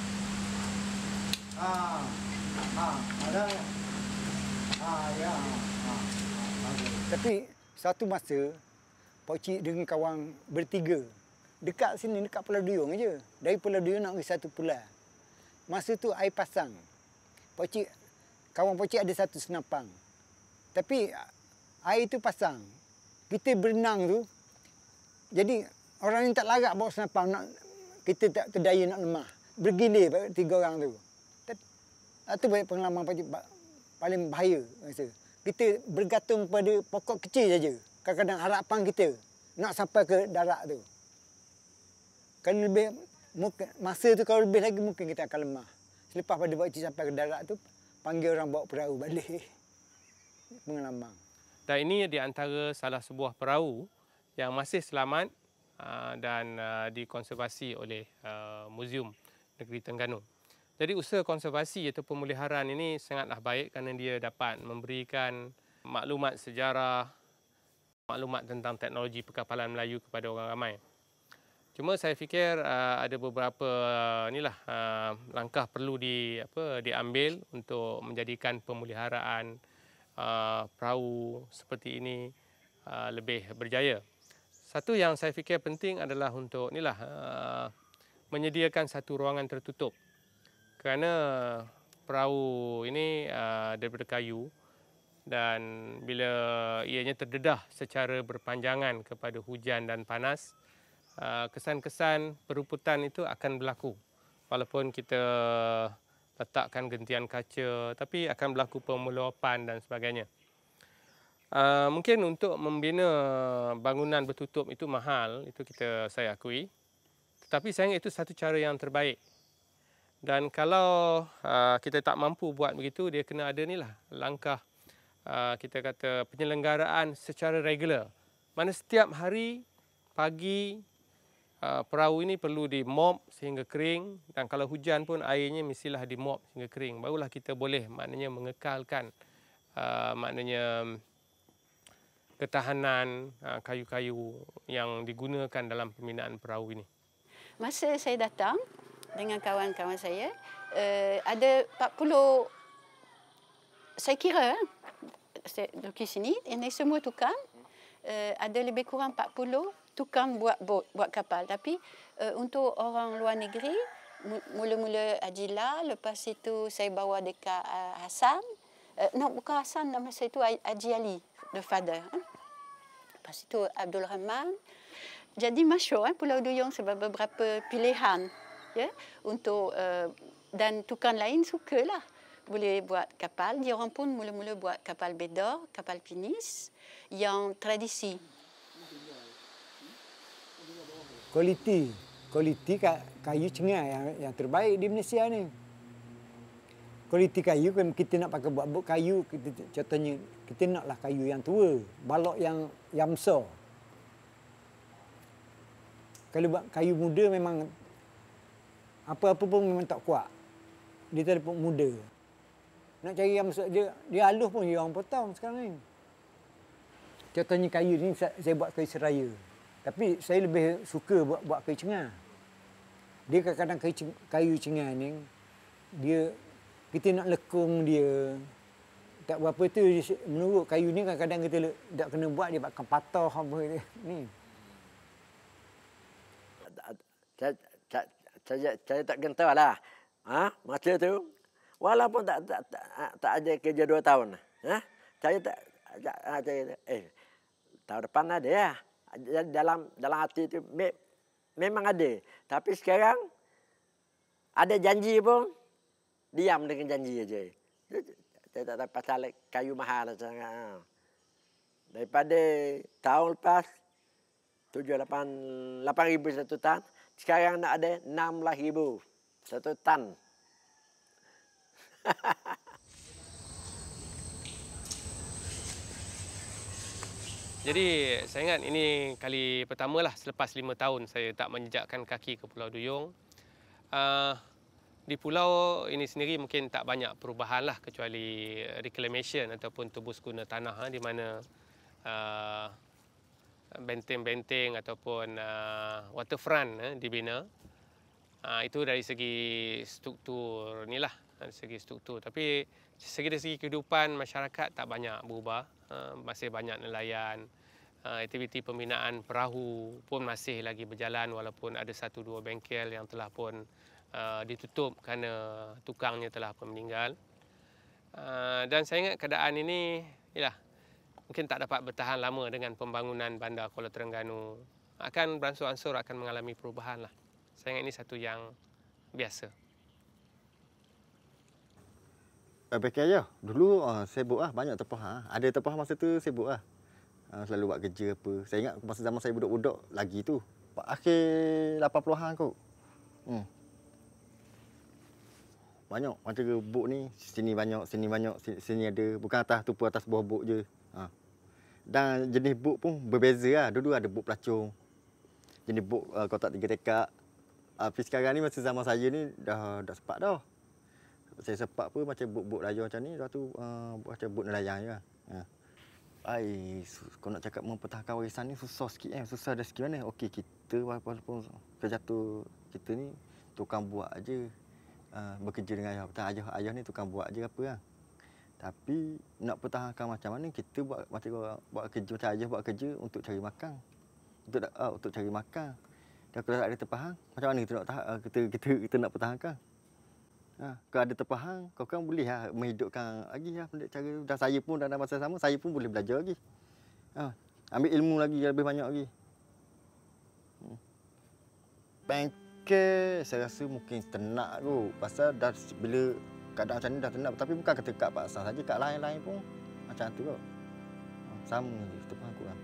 Ada. Ya. Tapi satu masa Pak Cik dengan kawan bertiga dekat sini, dekat Pulau Duyong aja. Dari Pulau Duyong nak pergi satu pulau. Masa tu air pasang. Kawan Pak Cik ada satu senapang. Tapi air itu pasang. Kita berenang tu. Jadi orang ni tak larat bawa senapang. Kita tak terdaya nak lemah. Bergilir tiga orang tu. Itu banyak pengalaman paling bahaya. Rasa. Kita bergantung pada pokok kecil saja. Kadang-kadang harapan kita nak sampai ke darat tu. Kalau lebih, masa tu kalau lebih lagi mungkin kita akan lemah. Selepas pada waktu sampai ke darat tu, panggil orang bawa perahu balik. Pengalaman. Dan ini di antara salah sebuah perahu yang masih selamat dan dikonservasi oleh Muzium Negeri Terengganu. Jadi usaha konservasi atau pemeliharaan ini sangatlah baik kerana dia dapat memberikan maklumat sejarah, maklumat tentang teknologi perkapalan Melayu kepada orang ramai. Cuma saya fikir ada beberapa langkah perlu diambil untuk menjadikan pemeliharaan perahu seperti ini lebih berjaya. Satu yang saya fikir penting adalah untuk menyediakan satu ruangan tertutup. Kerana perahu ini daripada kayu dan bila ianya terdedah secara berpanjangan kepada hujan dan panas, kesan-kesan peruputan itu akan berlaku. Walaupun kita letakkan gentian kaca, tapi akan berlaku pemeluapan dan sebagainya. Mungkin untuk membina bangunan bertutup itu mahal, itu saya akui. Tetapi saya ingat itu satu cara yang terbaik. Dan kalau kita tak mampu buat begitu, dia kena ada ni lah langkah kita kata penyelenggaraan secara regular. Mana setiap hari pagi perahu ini perlu di-mop sehingga kering, dan kalau hujan pun airnya mestilah di-mop sehingga kering. Barulah kita boleh maknanya mengekalkan maknanya ketahanan kayu-kayu yang digunakan dalam pembinaan perahu ini. Masa saya datang dengan kawan-kawan saya, ada 40, saya kira, saya duduk di sini, ini semua tukang, ada lebih kurang 40 tukang buat kapal. Tapi untuk orang luar negeri, mula-mula Ajila, lepas itu saya bawa dekat Hassan, bukan Hassan, nama saya itu Haji Ali, the father. Lepas itu Abdul Rahman. Jadi masyhur Pulau Duyong sebab beberapa pilihan, ya, untuk dan tukang lain sukalah boleh buat kapal. Dia orang pun mula-mula buat kapal bedor, kapal pinis yang tradisi. Kualiti kayu cengai yang terbaik di Malaysia ni. Kualiti kayu, kita nak pakai buat kayu, contohnya kita naklah kayu yang tua, balok yang besar. Kalau buat kayu muda memang apa-apa pun memang tak kuat. Dia tak dapat muda. Nak cari yang masuk dia halus pun dia orang potong sekarang ni. Contohnya kayu ni saya buat kayu seraya. Tapi saya lebih suka buat kayu cengar. Dia kadang-kadang kayu cengar ni kita nak lekung dia. Tak berapa tu menurut kayu ni kadang-kadang kita tak kena buat, dia akan patah apa ni. Saya tak gentar lah. Masa tu, walaupun tak ada kerja 2 tahun. Saya tak, tahun depan ada ya. Dalam hati tu memang ada. Tapi sekarang ada janji pun, diam dengan janji aja. Saya tak dapat pasal kayu mahal sangat. Daripada tahun lepas 8,000 satu tan, sekarang nak ada 16,000 satu tan. Jadi saya ingat ini kali pertamalah selepas 5 tahun saya tak menjejakkan kaki ke Pulau Duyong. Di pulau ini sendiri mungkin tak banyak perubahan lah kecuali reclamation ataupun tebus guna tanah di mana benteng-benteng ataupun waterfront dibina. Itu dari segi struktur inilah, dari segi struktur. Tapi dari segi kehidupan masyarakat tak banyak berubah. Masih banyak nelayan. Aktiviti pembinaan perahu pun masih lagi berjalan walaupun ada 1-2 bengkel yang telah pun ditutup kerana tukangnya telah pun meninggal. Dan saya ingat keadaan ini mungkin tak dapat bertahan lama dengan pembangunan bandar Kuala Terengganu. Akan beransur-ansur akan mengalami perubahan lah. Saya ingat ini satu yang biasa. Baik aja. Dulu sibuk banyak terpah. Ada terpah masa tu sibuk selalu buat kerja apa. Saya ingat masa zaman saya budak-budak lagi tu. Akhir 80-an kot. Banyak macam bot ni, sini banyak, sini ada. Bukan atas tu pun atas bawah bot je. Dan jenis bot pun berbeza lah. Dulu ada bot pelacung. Jenis bot kotak 3 tekak. Tapi sekarang ni masa zaman saya ni dah sepak dah. Saya sepak pun macam bot raya macam ni, lepas tu macam bot nelayan je. Kau nak cakap mempertahankan warisan ni susah sikit susah dah sikit mana. Okey, kita walaupun kejatuh kita ni tukang buat aje. Bekerja dengan ayah. Betul, ayah ni tukang buat je apa kan. Tapi nak pertahankan macam mana kita buat kerja macam ayah buat kerja untuk cari makan. Untuk cari makan. Dan kalau tak ada terpahang, macam mana kita nak pertahankan? Kalau ada terpahang, kau kan boleh menghidupkan lagi benda cara. Dan saya pun dalam masa sama, saya pun boleh belajar lagi. Ambil ilmu lagi lebih banyak lagi. Bengkel saya rasa mungkin ternak tu. Pasal dah bila keadaan macam ni dah ternak. Tapi bukan kata kat Pak Azharr saja, kat lain-lain pun macam tu kot. Sama je, terpahang kurang.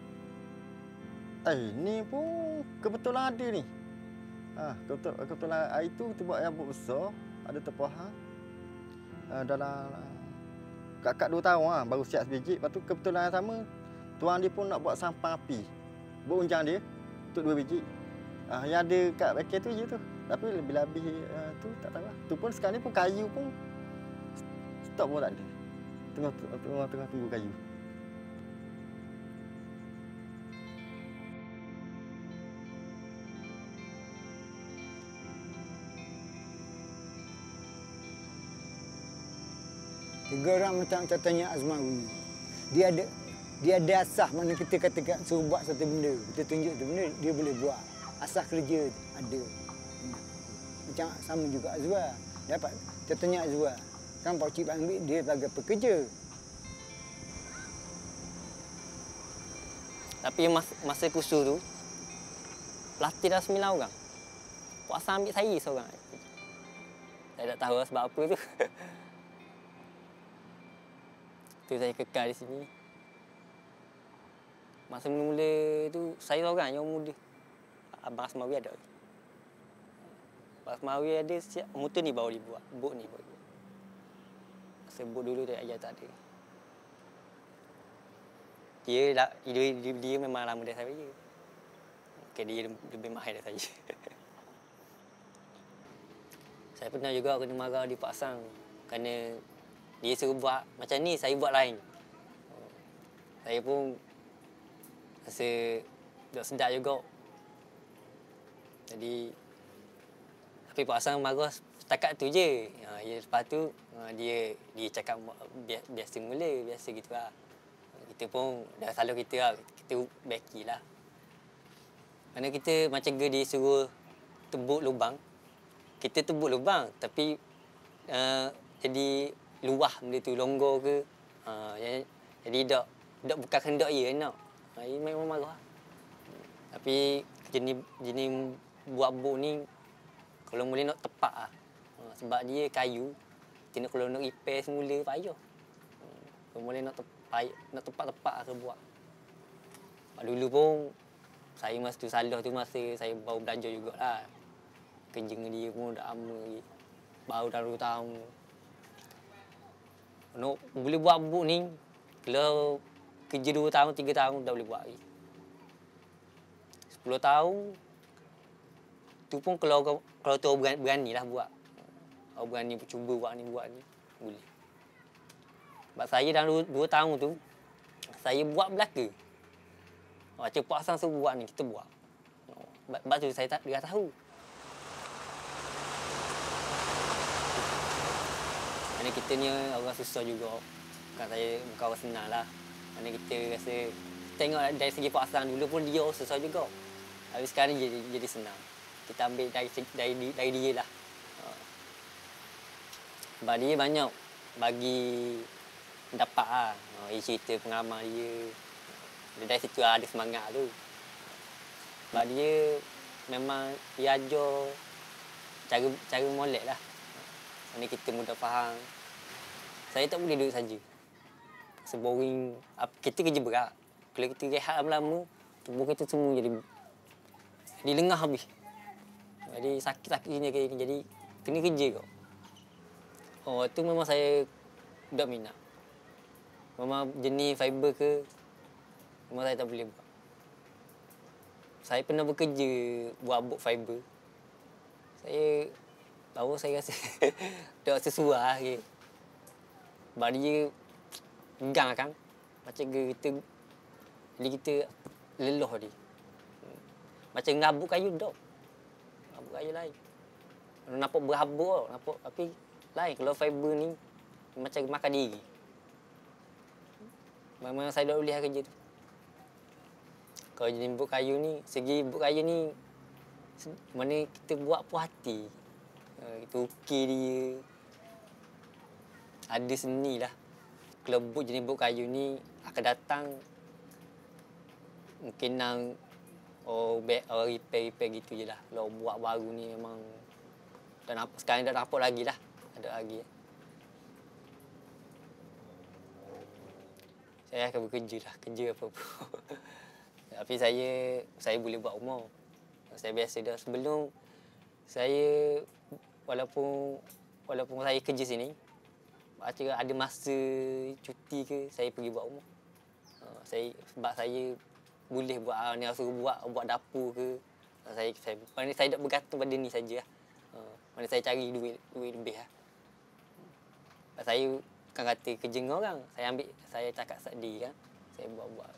Ni pun kebetulan ada ni. Kebetulan air tu kita buat yang besar. Ada terpahang dalam kakak 2 tahun baru siap sebiji. Lepas tu kebetulan yang sama tuan dia pun nak buat sampan api. Berunjang dia untuk 2 biji. Yang ada kat bengkel tu je tu. Tapi bila habis tu tak tahu lah. Tu pun sekarang ni pun kayu pun stok pun tak ada. Tengah tunggu kayu. Tiga orang macam contohnya Azmawi. Dia ada asah, mana kita katakan suruh buat satu benda. Kita tunjuk tu benda, dia boleh buat. Asah kerja ada. Macam sama juga Azharr. Dapat contohnya Azharr. Kan Pak Cik ambil dia sebagai pekerja. Tapi masa kursus tu, pelatih dah 9 orang. Pak Azharr ambil saya seorang. Saya tak tahu sebab apa tu. Tu saya kekal di sini. Masa mula-mula tu, saya seorang yang muda. Abang Asmawi ada. Abang Asmawi ada siap. Motor ni baru dibuat. Bot ni baru dibuat. Masa bot dulu tu ayah tak ada. Dia memang lama dah saya. Okay, dia lebih mahir dah saya. Saya pernah juga kena marah di Pak Azharr. Kerana dia suruh buat macam ni, saya buat lain. Saya pun rasa tak sedap juga. Jadi, tapi Pak Azharr marah setakat tu je. Lepas tu, dia cakap biasa mula, biasa gitu lah. Kita pun dah selalu kita baki lah. Kerana kita macam dia suruh tebuk lubang. Kita tebuk lubang, tapi jadi luah benda tu, longgar ke. Jadi tak bukan kendak dia nak. Dia memang marah. Tapi jenis buat bot ni, kalau boleh nak tepak lah. Sebab dia kayu, kita kalau nak repair semula payah. Kalau boleh nak tepak-tepak lah buat. Dulu pun, saya masa tu salah tu masa saya baru belajar jugalah. Kerja dengan dia pun dah lama lagi. Baru dah 2 tahun. Nak boleh buat bot ni, kalau kerja 2 tahun, 3 tahun dah boleh buat lagi. 10 tahun, tu pun kalau tu berani lah buat. Kalau berani cuba buat ni, boleh. Sebab saya dalam 2 tahun tu, saya buat belaka. Macam Pak Azharr suruh buat ni, kita buat. Sebab tu saya dia tahu. Kerana kita ni orang susah juga. Bukan orang senang lah. Kerana kita rasa, tengok dari segi Pak Azharr dulu pun dia susah juga. Tapi sekarang jadi senang. Kita ambil dari dia lah. Sebab dia banyak bagi dapat lah. Dia cerita pengalaman dia. Dari situ ada semangat tu. Sebab dia memang dia ajar cara molek lah. Kerana kita mudah faham. Saya tak boleh duduk saja. Boring. Kita kerja berat. Kalau kita rehat lama-lama, tubuh kita semua jadi lengah habis. Jadi sakit-sakit ni kayak ni. Jadi kena kerja kau. Tu memang saya tak minat. Memang jenis fiber ke, memang saya tak boleh buat. Saya pernah bekerja buat bot fiber. Saya rasa tak sesuai lagi. Sebab dia pegang kan. Macam kita, jadi kita lelah dia. Macam ngabuk kayu tak. Ngabuk kayu lain. Nampak berhabuk, nampak, tapi lain. Kalau fiber ni, macam makan diri. Memang saya tak boleh kerja tu. Kalau jenis bot kayu ni, segi bot kayu ni, mana kita buat puas hati. Kita ukir dia. Ada seni lah. Kalau bot jenis bot kayu ni akan datang mungkin nang repair gitu je lah. Kalau buat baru ni memang sekarang dah nampak lagi lah. Ada lagi. Saya akan bekerja lah. Kerja apa-apa. Tapi saya boleh buat rumah. Saya biasa dah. Sebelum saya, walaupun saya kerja sini, ada masa cuti ke, saya pergi buat rumah. Sebab saya boleh buat ni, suruh buat dapur ke. Saya tak bergantung pada ni saja. Mana saya cari duit lebih lah. Saya kan kata kerja dengan orang, saya cakap sendiri kan. Saya buat.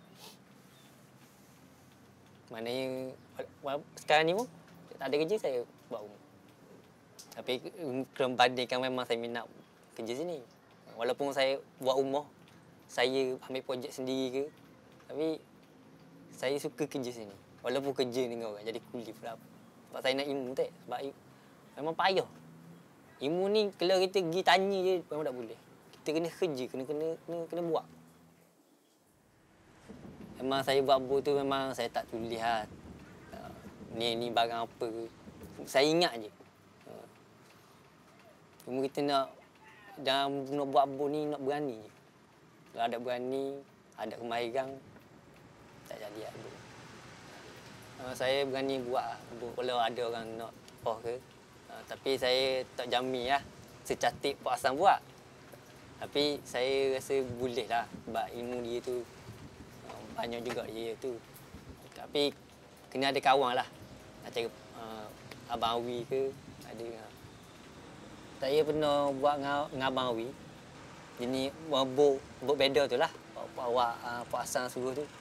Maknanya sekarang ni pun tak ada kerja, saya buat rumah. Tapi kalau bandingkan memang saya minat kerja sini. Walaupun saya buat rumah, saya ambil projek sendiri ke, tapi saya suka kerja sini. Walaupun kerja dengan orang, jadi kuli pula. Sebab saya nak ilmu tak? Sebab memang payah. Ilmu ni kalau kita pergi tanya je memang tak boleh. Kita kena kerja, kena buat. Memang saya buat bot tu memang saya tak tulis lah. Ni barang apa ke. Saya ingat je. Cuma kita nak buat bot ni nak berani je. Kalau ada berani, ada kemahiran, tak jadi lah bot. Saya berani buat bot kalau ada orang nak ke. Tapi saya tak jamin lah secantik Pak Hassan buat. Tapi saya rasa boleh lah sebab ilmu dia tu banyak juga dia tu. Tapi kena ada kawan lah. Macam Abang Awi ke ada. Saya pernah buat dengan Abang Awi. Jenis bot beda tu lah. Pak Hassan suruh tu.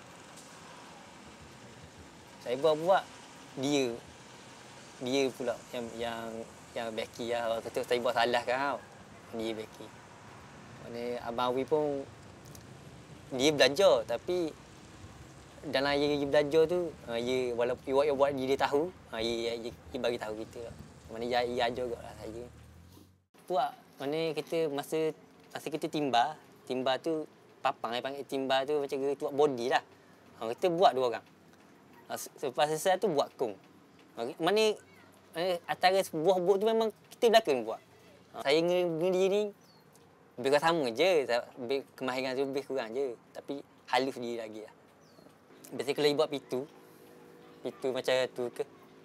Saya buat dia pula yang beki lah. Orang kata saya buat salah kan. Dia beki. Maknanya Abang Awi pun dia belajar tapi dalam dia belajar tu walaupun dia buat dia tahu, dia bagi tahu kita lah. Maknanya dia ajar juga lah saya. Buat maknanya kita masa kita timba tu papang saya panggil timba tu macam kita buat body lah. Kita buat 2 orang. Lepas selesai tu buat kong. Mana antara sebuah bot tu memang kita belakang buat. Saya dengan dia ni lebih kurang sama je. Kemahiran tu lebih kurang je. Tapi halus dia lagi lah. Biasanya kalau dia buat pitu macam tu ke.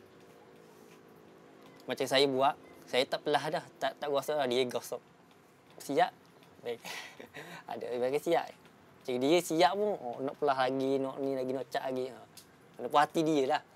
Macam saya buat, saya tak pelah dah. Tak gosok dah, dia gosok. Siap. Baik. Ada bagi siap. Macam dia siap pun, nak pelah lagi, nak ni lagi, nak cat lagi. Nak puas hati dia lah.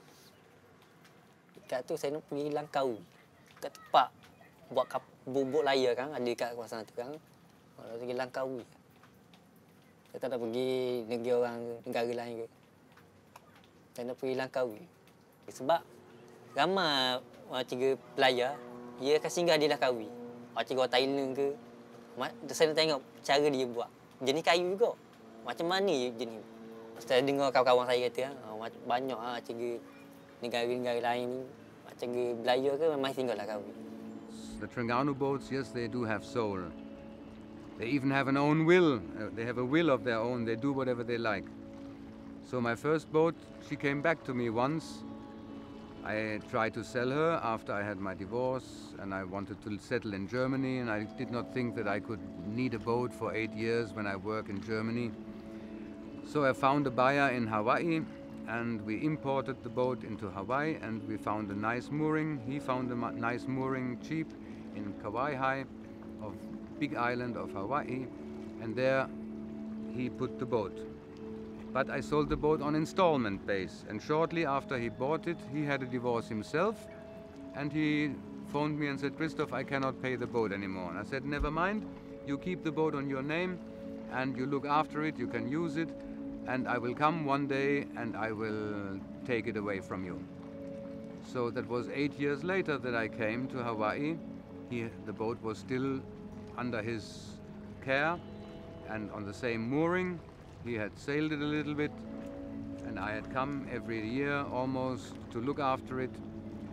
Dekat tu saya nak pergi Langkawi. Dekat tempat buat bubuk layar kan, ada kat kawasan tu kan. Kalau pergi Langkawi. Saya tak nak pergi negeri orang ke, negara lain ke. Saya nak pergi Langkawi. Sebab ramai macam pelayar, dia akan singgah di Langkawi. Macam orang Thailand ke. Saya nak tengok cara dia buat. Jenis kayu juga. Macam mana jenis. Saya dengar kawan-kawan saya kata, banyak macam negara-negara lain ni. Macam belayar ke memang singgah Langkawi. The Terengganu boats, yes, they do have soul. They even have an own will. They have a will of their own. They do whatever they like. So my first boat, she came back to me once. I tried to sell her after I had my divorce, and I wanted to settle in Germany, and I did not think that I could need a boat for 8 years when I work in Germany. So I found a buyer in Hawaii, and we imported the boat into Hawaii, and we found a nice mooring. He found a nice mooring cheap in Kauai of big island of Hawaii, and there he put the boat. But I sold the boat on installment base, and shortly after he bought it, he had a divorce himself, and he phoned me and said, "Christoph, I cannot pay the boat anymore." And I said, "Never mind, you keep the boat on your name, and you look after it, you can use it, and I will come one day and I will take it away from you." So that was 8 years later that I came to Hawaii. The boat was still under his care and on the same mooring. He had sailed it a little bit, and I had come every year almost to look after it.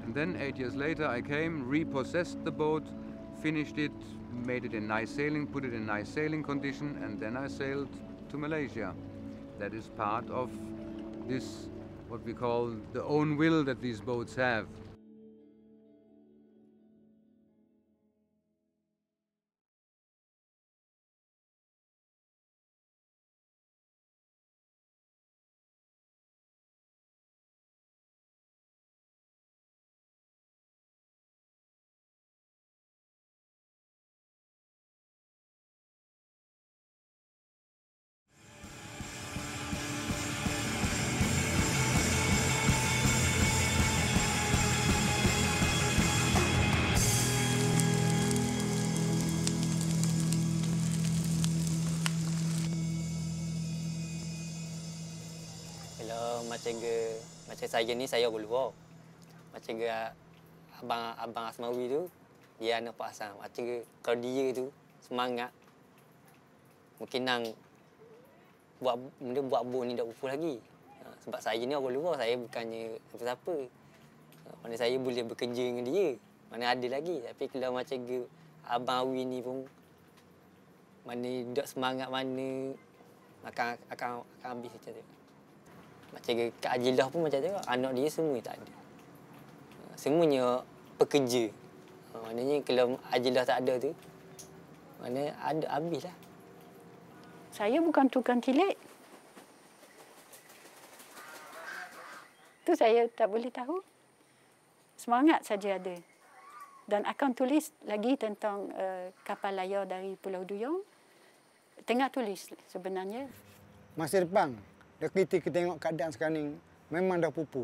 And then 8 years later I came, repossessed the boat, finished it, made it in nice sailing, put it in nice sailing condition, and then I sailed to Malaysia. That is part of this, what we call the own will that these boats have. Macam saya ni saya keluar. Macam ke abang Asmawi tu dia anak Pak Hassan. Macam ke kalau dia tu semangat mungkin nang buat boat ni dah pupus lagi. Sebab saya ni orang luar, saya bukannya siapa-siapa. Mana saya boleh bekerja dengan dia. Mana ada lagi. Tapi kalau macam ke abang Awi ni pun mana dak semangat mana akan habis macam tu. Macam Kak Ajilah pun macam tu, anak dia semua tak ada. Semuanya pekerja. Maknanya kalau Ajilah tak ada tu, mana ada habislah. Saya bukan tukang tilik. Tu saya tak boleh tahu. Semangat saja ada. Dan akan tulis lagi tentang kapal layar dari Pulau Duyong. Tengah tulis sebenarnya. Masa depan, dah kita tengok keadaan sekarang ni memang dah pupuh.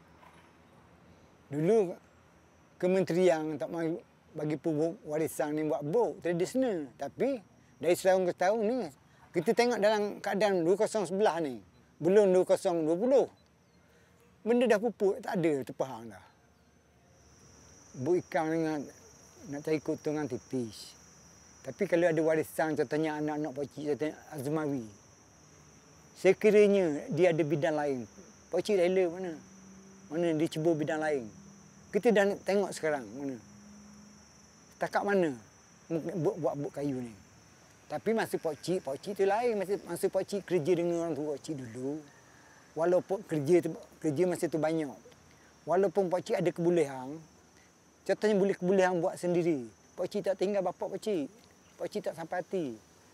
Dulu kementerian tak mahu bagi pupuh warisan ni buat bot tradisional. Tapi dari setahun ke tahun ni kita tengok dalam keadaan 2011 ni, belum 2020. Benda dah pupuh, tak ada terpahang dah. Bot ikan dengan nak cari keuntungan tipis. Tapi kalau ada warisan, contohnya anak-anak pakcik, contohnya Azmawi, sekiranya dia ada bidang lain, pakcik rela mana? Mana dia cuba bidang lain. Kita dah tengok sekarang mana. Setakat mana buat bot kayu ni. Tapi masa pakcik tu lain. Masa pakcik kerja dengan orang tua pakcik dulu. Walaupun kerja masa tu banyak. Walaupun pakcik ada kebolehan, contohnya boleh kebolehan buat sendiri. Pakcik tak tinggal bapak pakcik. Pakcik tak sampai hati.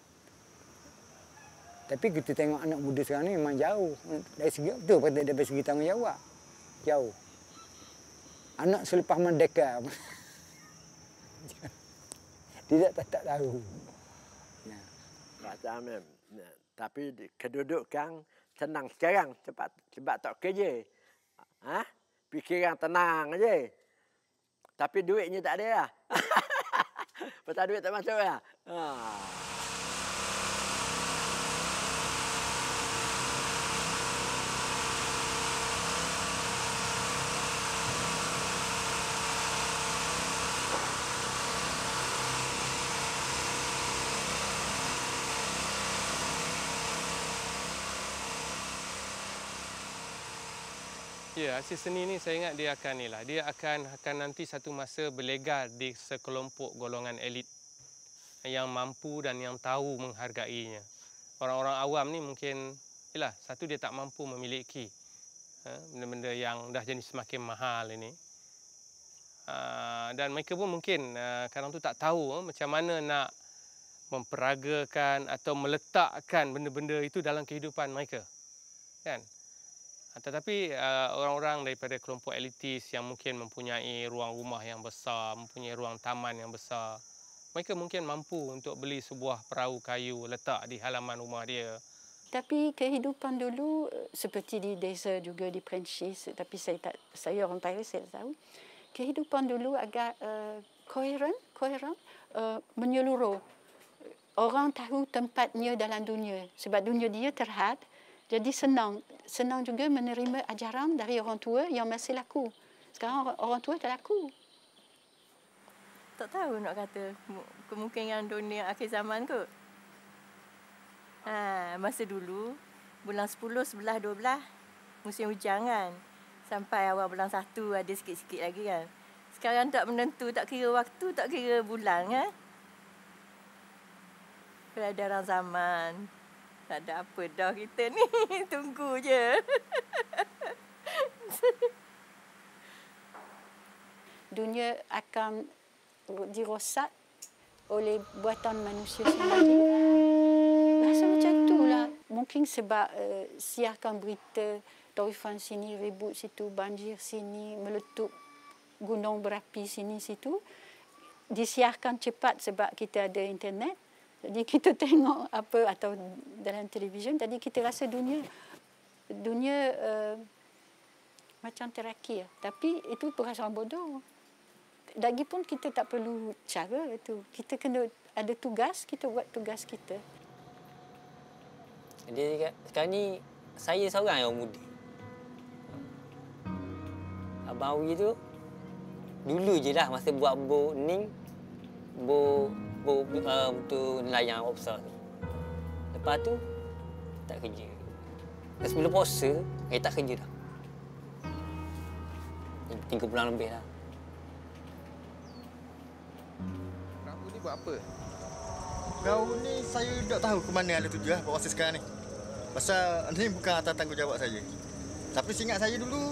Tapi kita tengok anak muda sekarang ni memang jauh. Dari segi betul dari segi tanggungjawab. Jauh. Anak selepas merdeka. Dia tak tahu. Macam tapi kedudukan senang sekarang sebab tak kerja. Fikiran tenang aja. Tapi duitnya tak ada lah. Pasal duit tak masuk lah. Ya, hasil seni ni saya ingat dia akan ni lah. Dia akan nanti satu masa berlegar di sekelompok golongan elit yang mampu dan yang tahu menghargainya. Orang-orang awam ni mungkin, yalah, satu dia tak mampu memiliki benda-benda yang dah jenis semakin mahal ini. Dan mereka pun mungkin kadang tu tak tahu macam mana nak memperagakan atau meletakkan benda-benda itu dalam kehidupan mereka. Kan? Tetapi orang-orang daripada kelompok elitis yang mungkin mempunyai ruang rumah yang besar, mempunyai ruang taman yang besar, mereka mungkin mampu untuk beli sebuah perahu kayu letak di halaman rumah dia. Tapi kehidupan dulu seperti di desa juga di Perancis, tapi saya orang Thailand saya tak tahu. Kehidupan dulu agak koheren, menyeluruh. Orang tahu tempatnya dalam dunia sebab dunia dia terhad. Jadi senang juga menerima ajaran dari orang tua yang masih laku. Sekarang orang tua tak laku. Tak tahu nak kata kemungkinan dunia akhir zaman kot. Masa dulu bulan 10, 11, 12 musim hujan kan. Sampai awal bulan 1 ada sikit-sikit lagi kan. Sekarang tak menentu, tak kira waktu, tak kira bulan kan. Peredaran zaman. Tak ada apa dah kita ni. Tunggu je. Dunia akan dirosak oleh buatan manusia sendiri. Rasa macam itulah. Mungkin sebab siarkan berita taufan sini, ribut situ, banjir sini, meletup gunung berapi sini situ. Disiarkan cepat sebab kita ada internet. Jadi kita tengok apa atau dalam televisyen. Jadi kita rasa dunia macam terakhir. Tapi itu perasaan bodoh. Lagipun kita tak perlu cara itu. Kita kena ada tugas, kita buat tugas kita. Dia sekarang ni saya seorang yang muda. Abang Awi tu dulu je lah masa buat boat ni, untuk nelayan offshore tu. Lepas tu tak kerja. Dan sebelum puasa, tak kerja dah. 3 bulan lebih dah. Perahu ni buat apa? Perahu ni saya tak tahu ke mana ada tuju lah buat masa sekarang ni. Pasal ni bukan atas tanggungjawab saya. Tapi seingat saya dulu,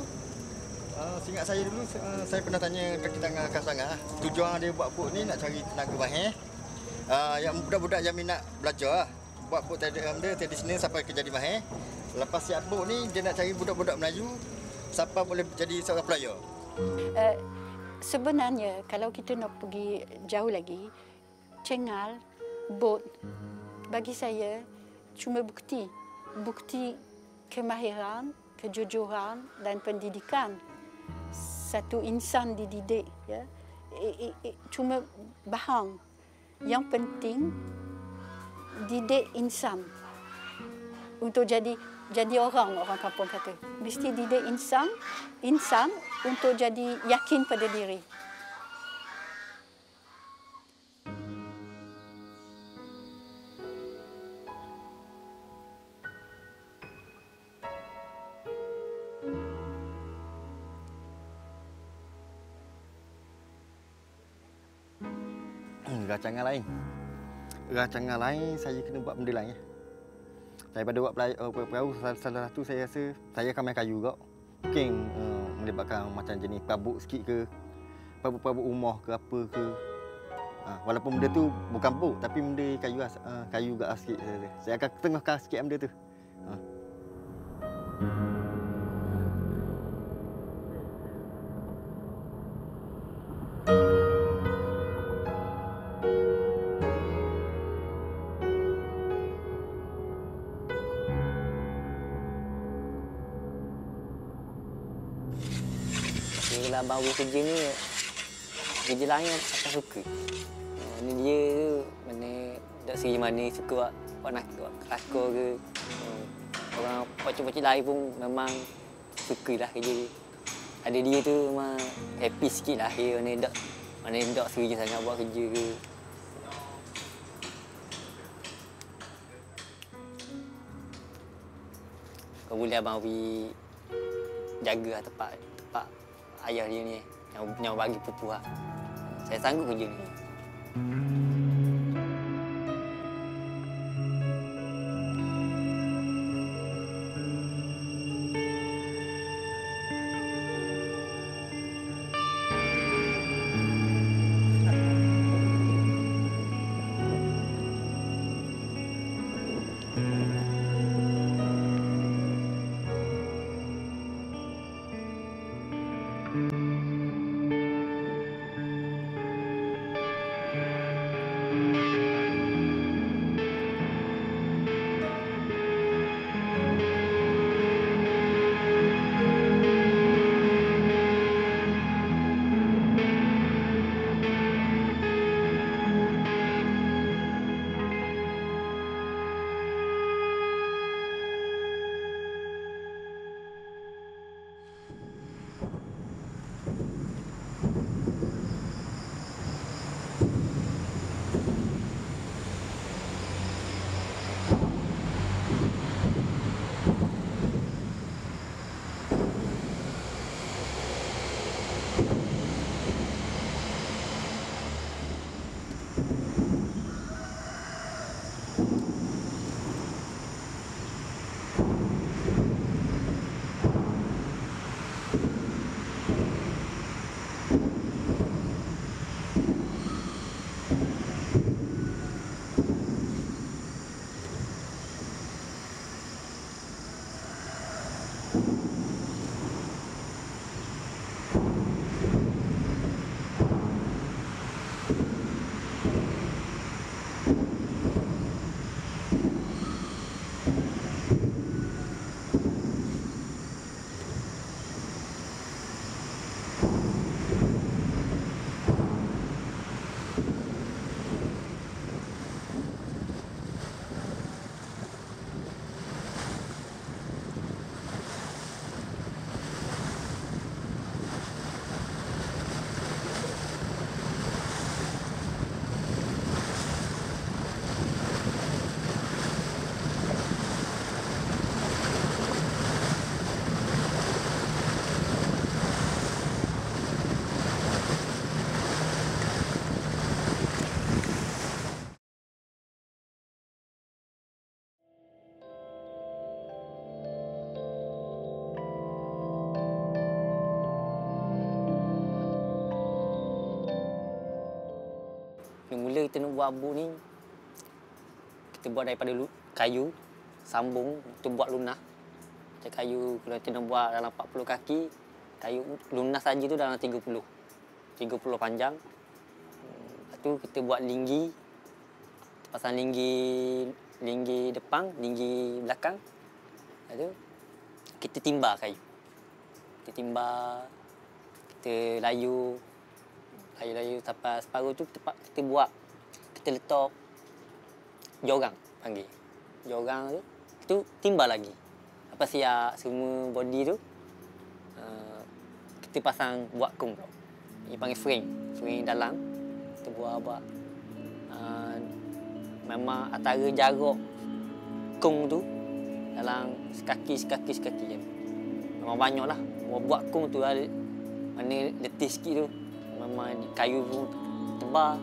saya pernah tanya kaki tangan Kak Sangah. Tujuan dia buat boat ni nak cari tenaga mahir. Yang budak-budak yang minat belajar buat boat tradisional sampai ke jadi mahir. Lepas siap boat ni dia nak cari budak-budak Melayu sampai boleh jadi seorang player. Sebenarnya kalau kita nak pergi jauh lagi, cengal, bot bagi saya cuma bukti kemahiran, kejujuran dan pendidikan. Satu insan dididik, ya. Cuma bahan. Yang penting didik insan untuk jadi orang kampung kata. Mesti didik insan untuk jadi yakin pada diri. Rancangan lain saya kena buat benda lain. Daripada buat perahu, salah satu saya rasa saya akan main kayu juga. Mungkin melibatkan macam jenis pabuk sikit ke, pabuk rumah ke apa ke. Walaupun benda tu bukan buk tapi benda kayu juga sikit. Saya akan tengahkan sikit benda tu. Bila Abang Awi kerja ni, kerja lain akan suka. Ni dia tu, mana tak segi mana suka buat kelakor ke. Orang pocok-pocok lain pun memang suka lah kerja dia. Ada dia tu memang happy sikit lah dia, mana tak serius sangat buat kerja ke. Kau boleh Abang Awi jaga lah tempat ayah dia ni yang bagi pupu lah. Saya sanggup kerja ni. Mula kita nak buat boat ni, kita buat daripada kayu, sambung, kita buat lunas. Macam kayu, kalau kita nak buat dalam 40 kaki, kayu lunas saja tu dalam 30 panjang. Lepas tu kita buat linggi, kita pasang linggi depan, linggi belakang. Lepas tu kita timbar kayu. Kita timbar, kita layu sampai separuh tu kita buat, kita letak jorang, panggil jorang tu, itu timbar lagi. Lepas siap semua body tu, kita pasang buat kung pula. Ini panggil frame dalam. Kita buat memang antara jarak kung tu dalam sekaki je. Memang banyak lah. Buat kung tu lah, mana letih sikit tu, memang kayu pun tebal.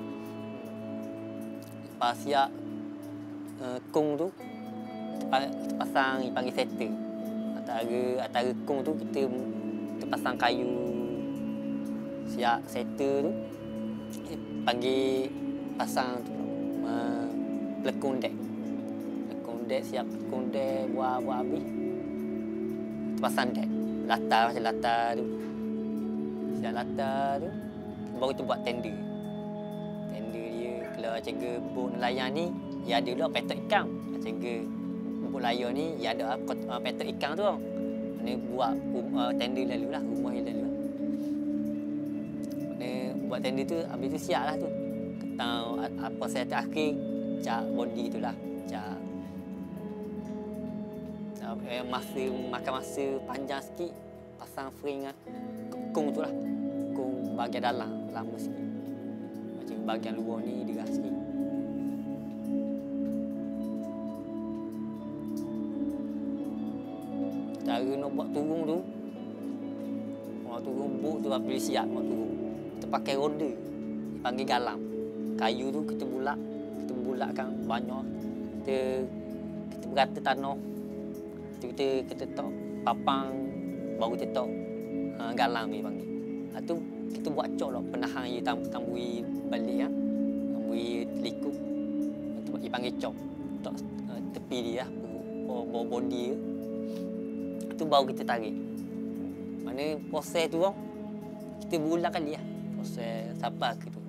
Lepas siap kung tu, kita pasang ni panggil setter. Antara kung tu kita pasang kayu. Siap setter tu panggil pasang tu pelekung dek. Siap pelekung dek buat habis. Kita pasang dek. Latar macam latar tu. Siap latar tu baru kita buat tender. Tender dia kalau jaga boat nelayan ni, dia ada pula petak ikan. Jaga boat layar ni, dia ada petak ikan tu. Ni buat tender lalu lah, rumah dia lalu lah. Ni buat tender tu, habis tu siap lah tu. Ketang apa saya terakhir, cat body tu lah. Cat makan masa panjang sikit, pasang frame dengan kung tu lah. Kung bahagian dalam, lama sikit. Macam bahagian luar ni deras sikit. Cara nak buat turun tu, orang turun boat tu apa boleh siap orang turun. Kita pakai roda, dipanggil galam. Kayu tu kita bulatkan banyak. Kita berata tanah. Kita letak papang, baru kita letak galam ni panggil. Lepas tu kita buat cok lah, penahan dia tambui balik ya. Tambui telikuk. Dia panggil cok. Letak tepi dia, bawah body dia. Tu baru kita tarik. Mana proses tu kita berulang kali lah. Proses sampai ke tu.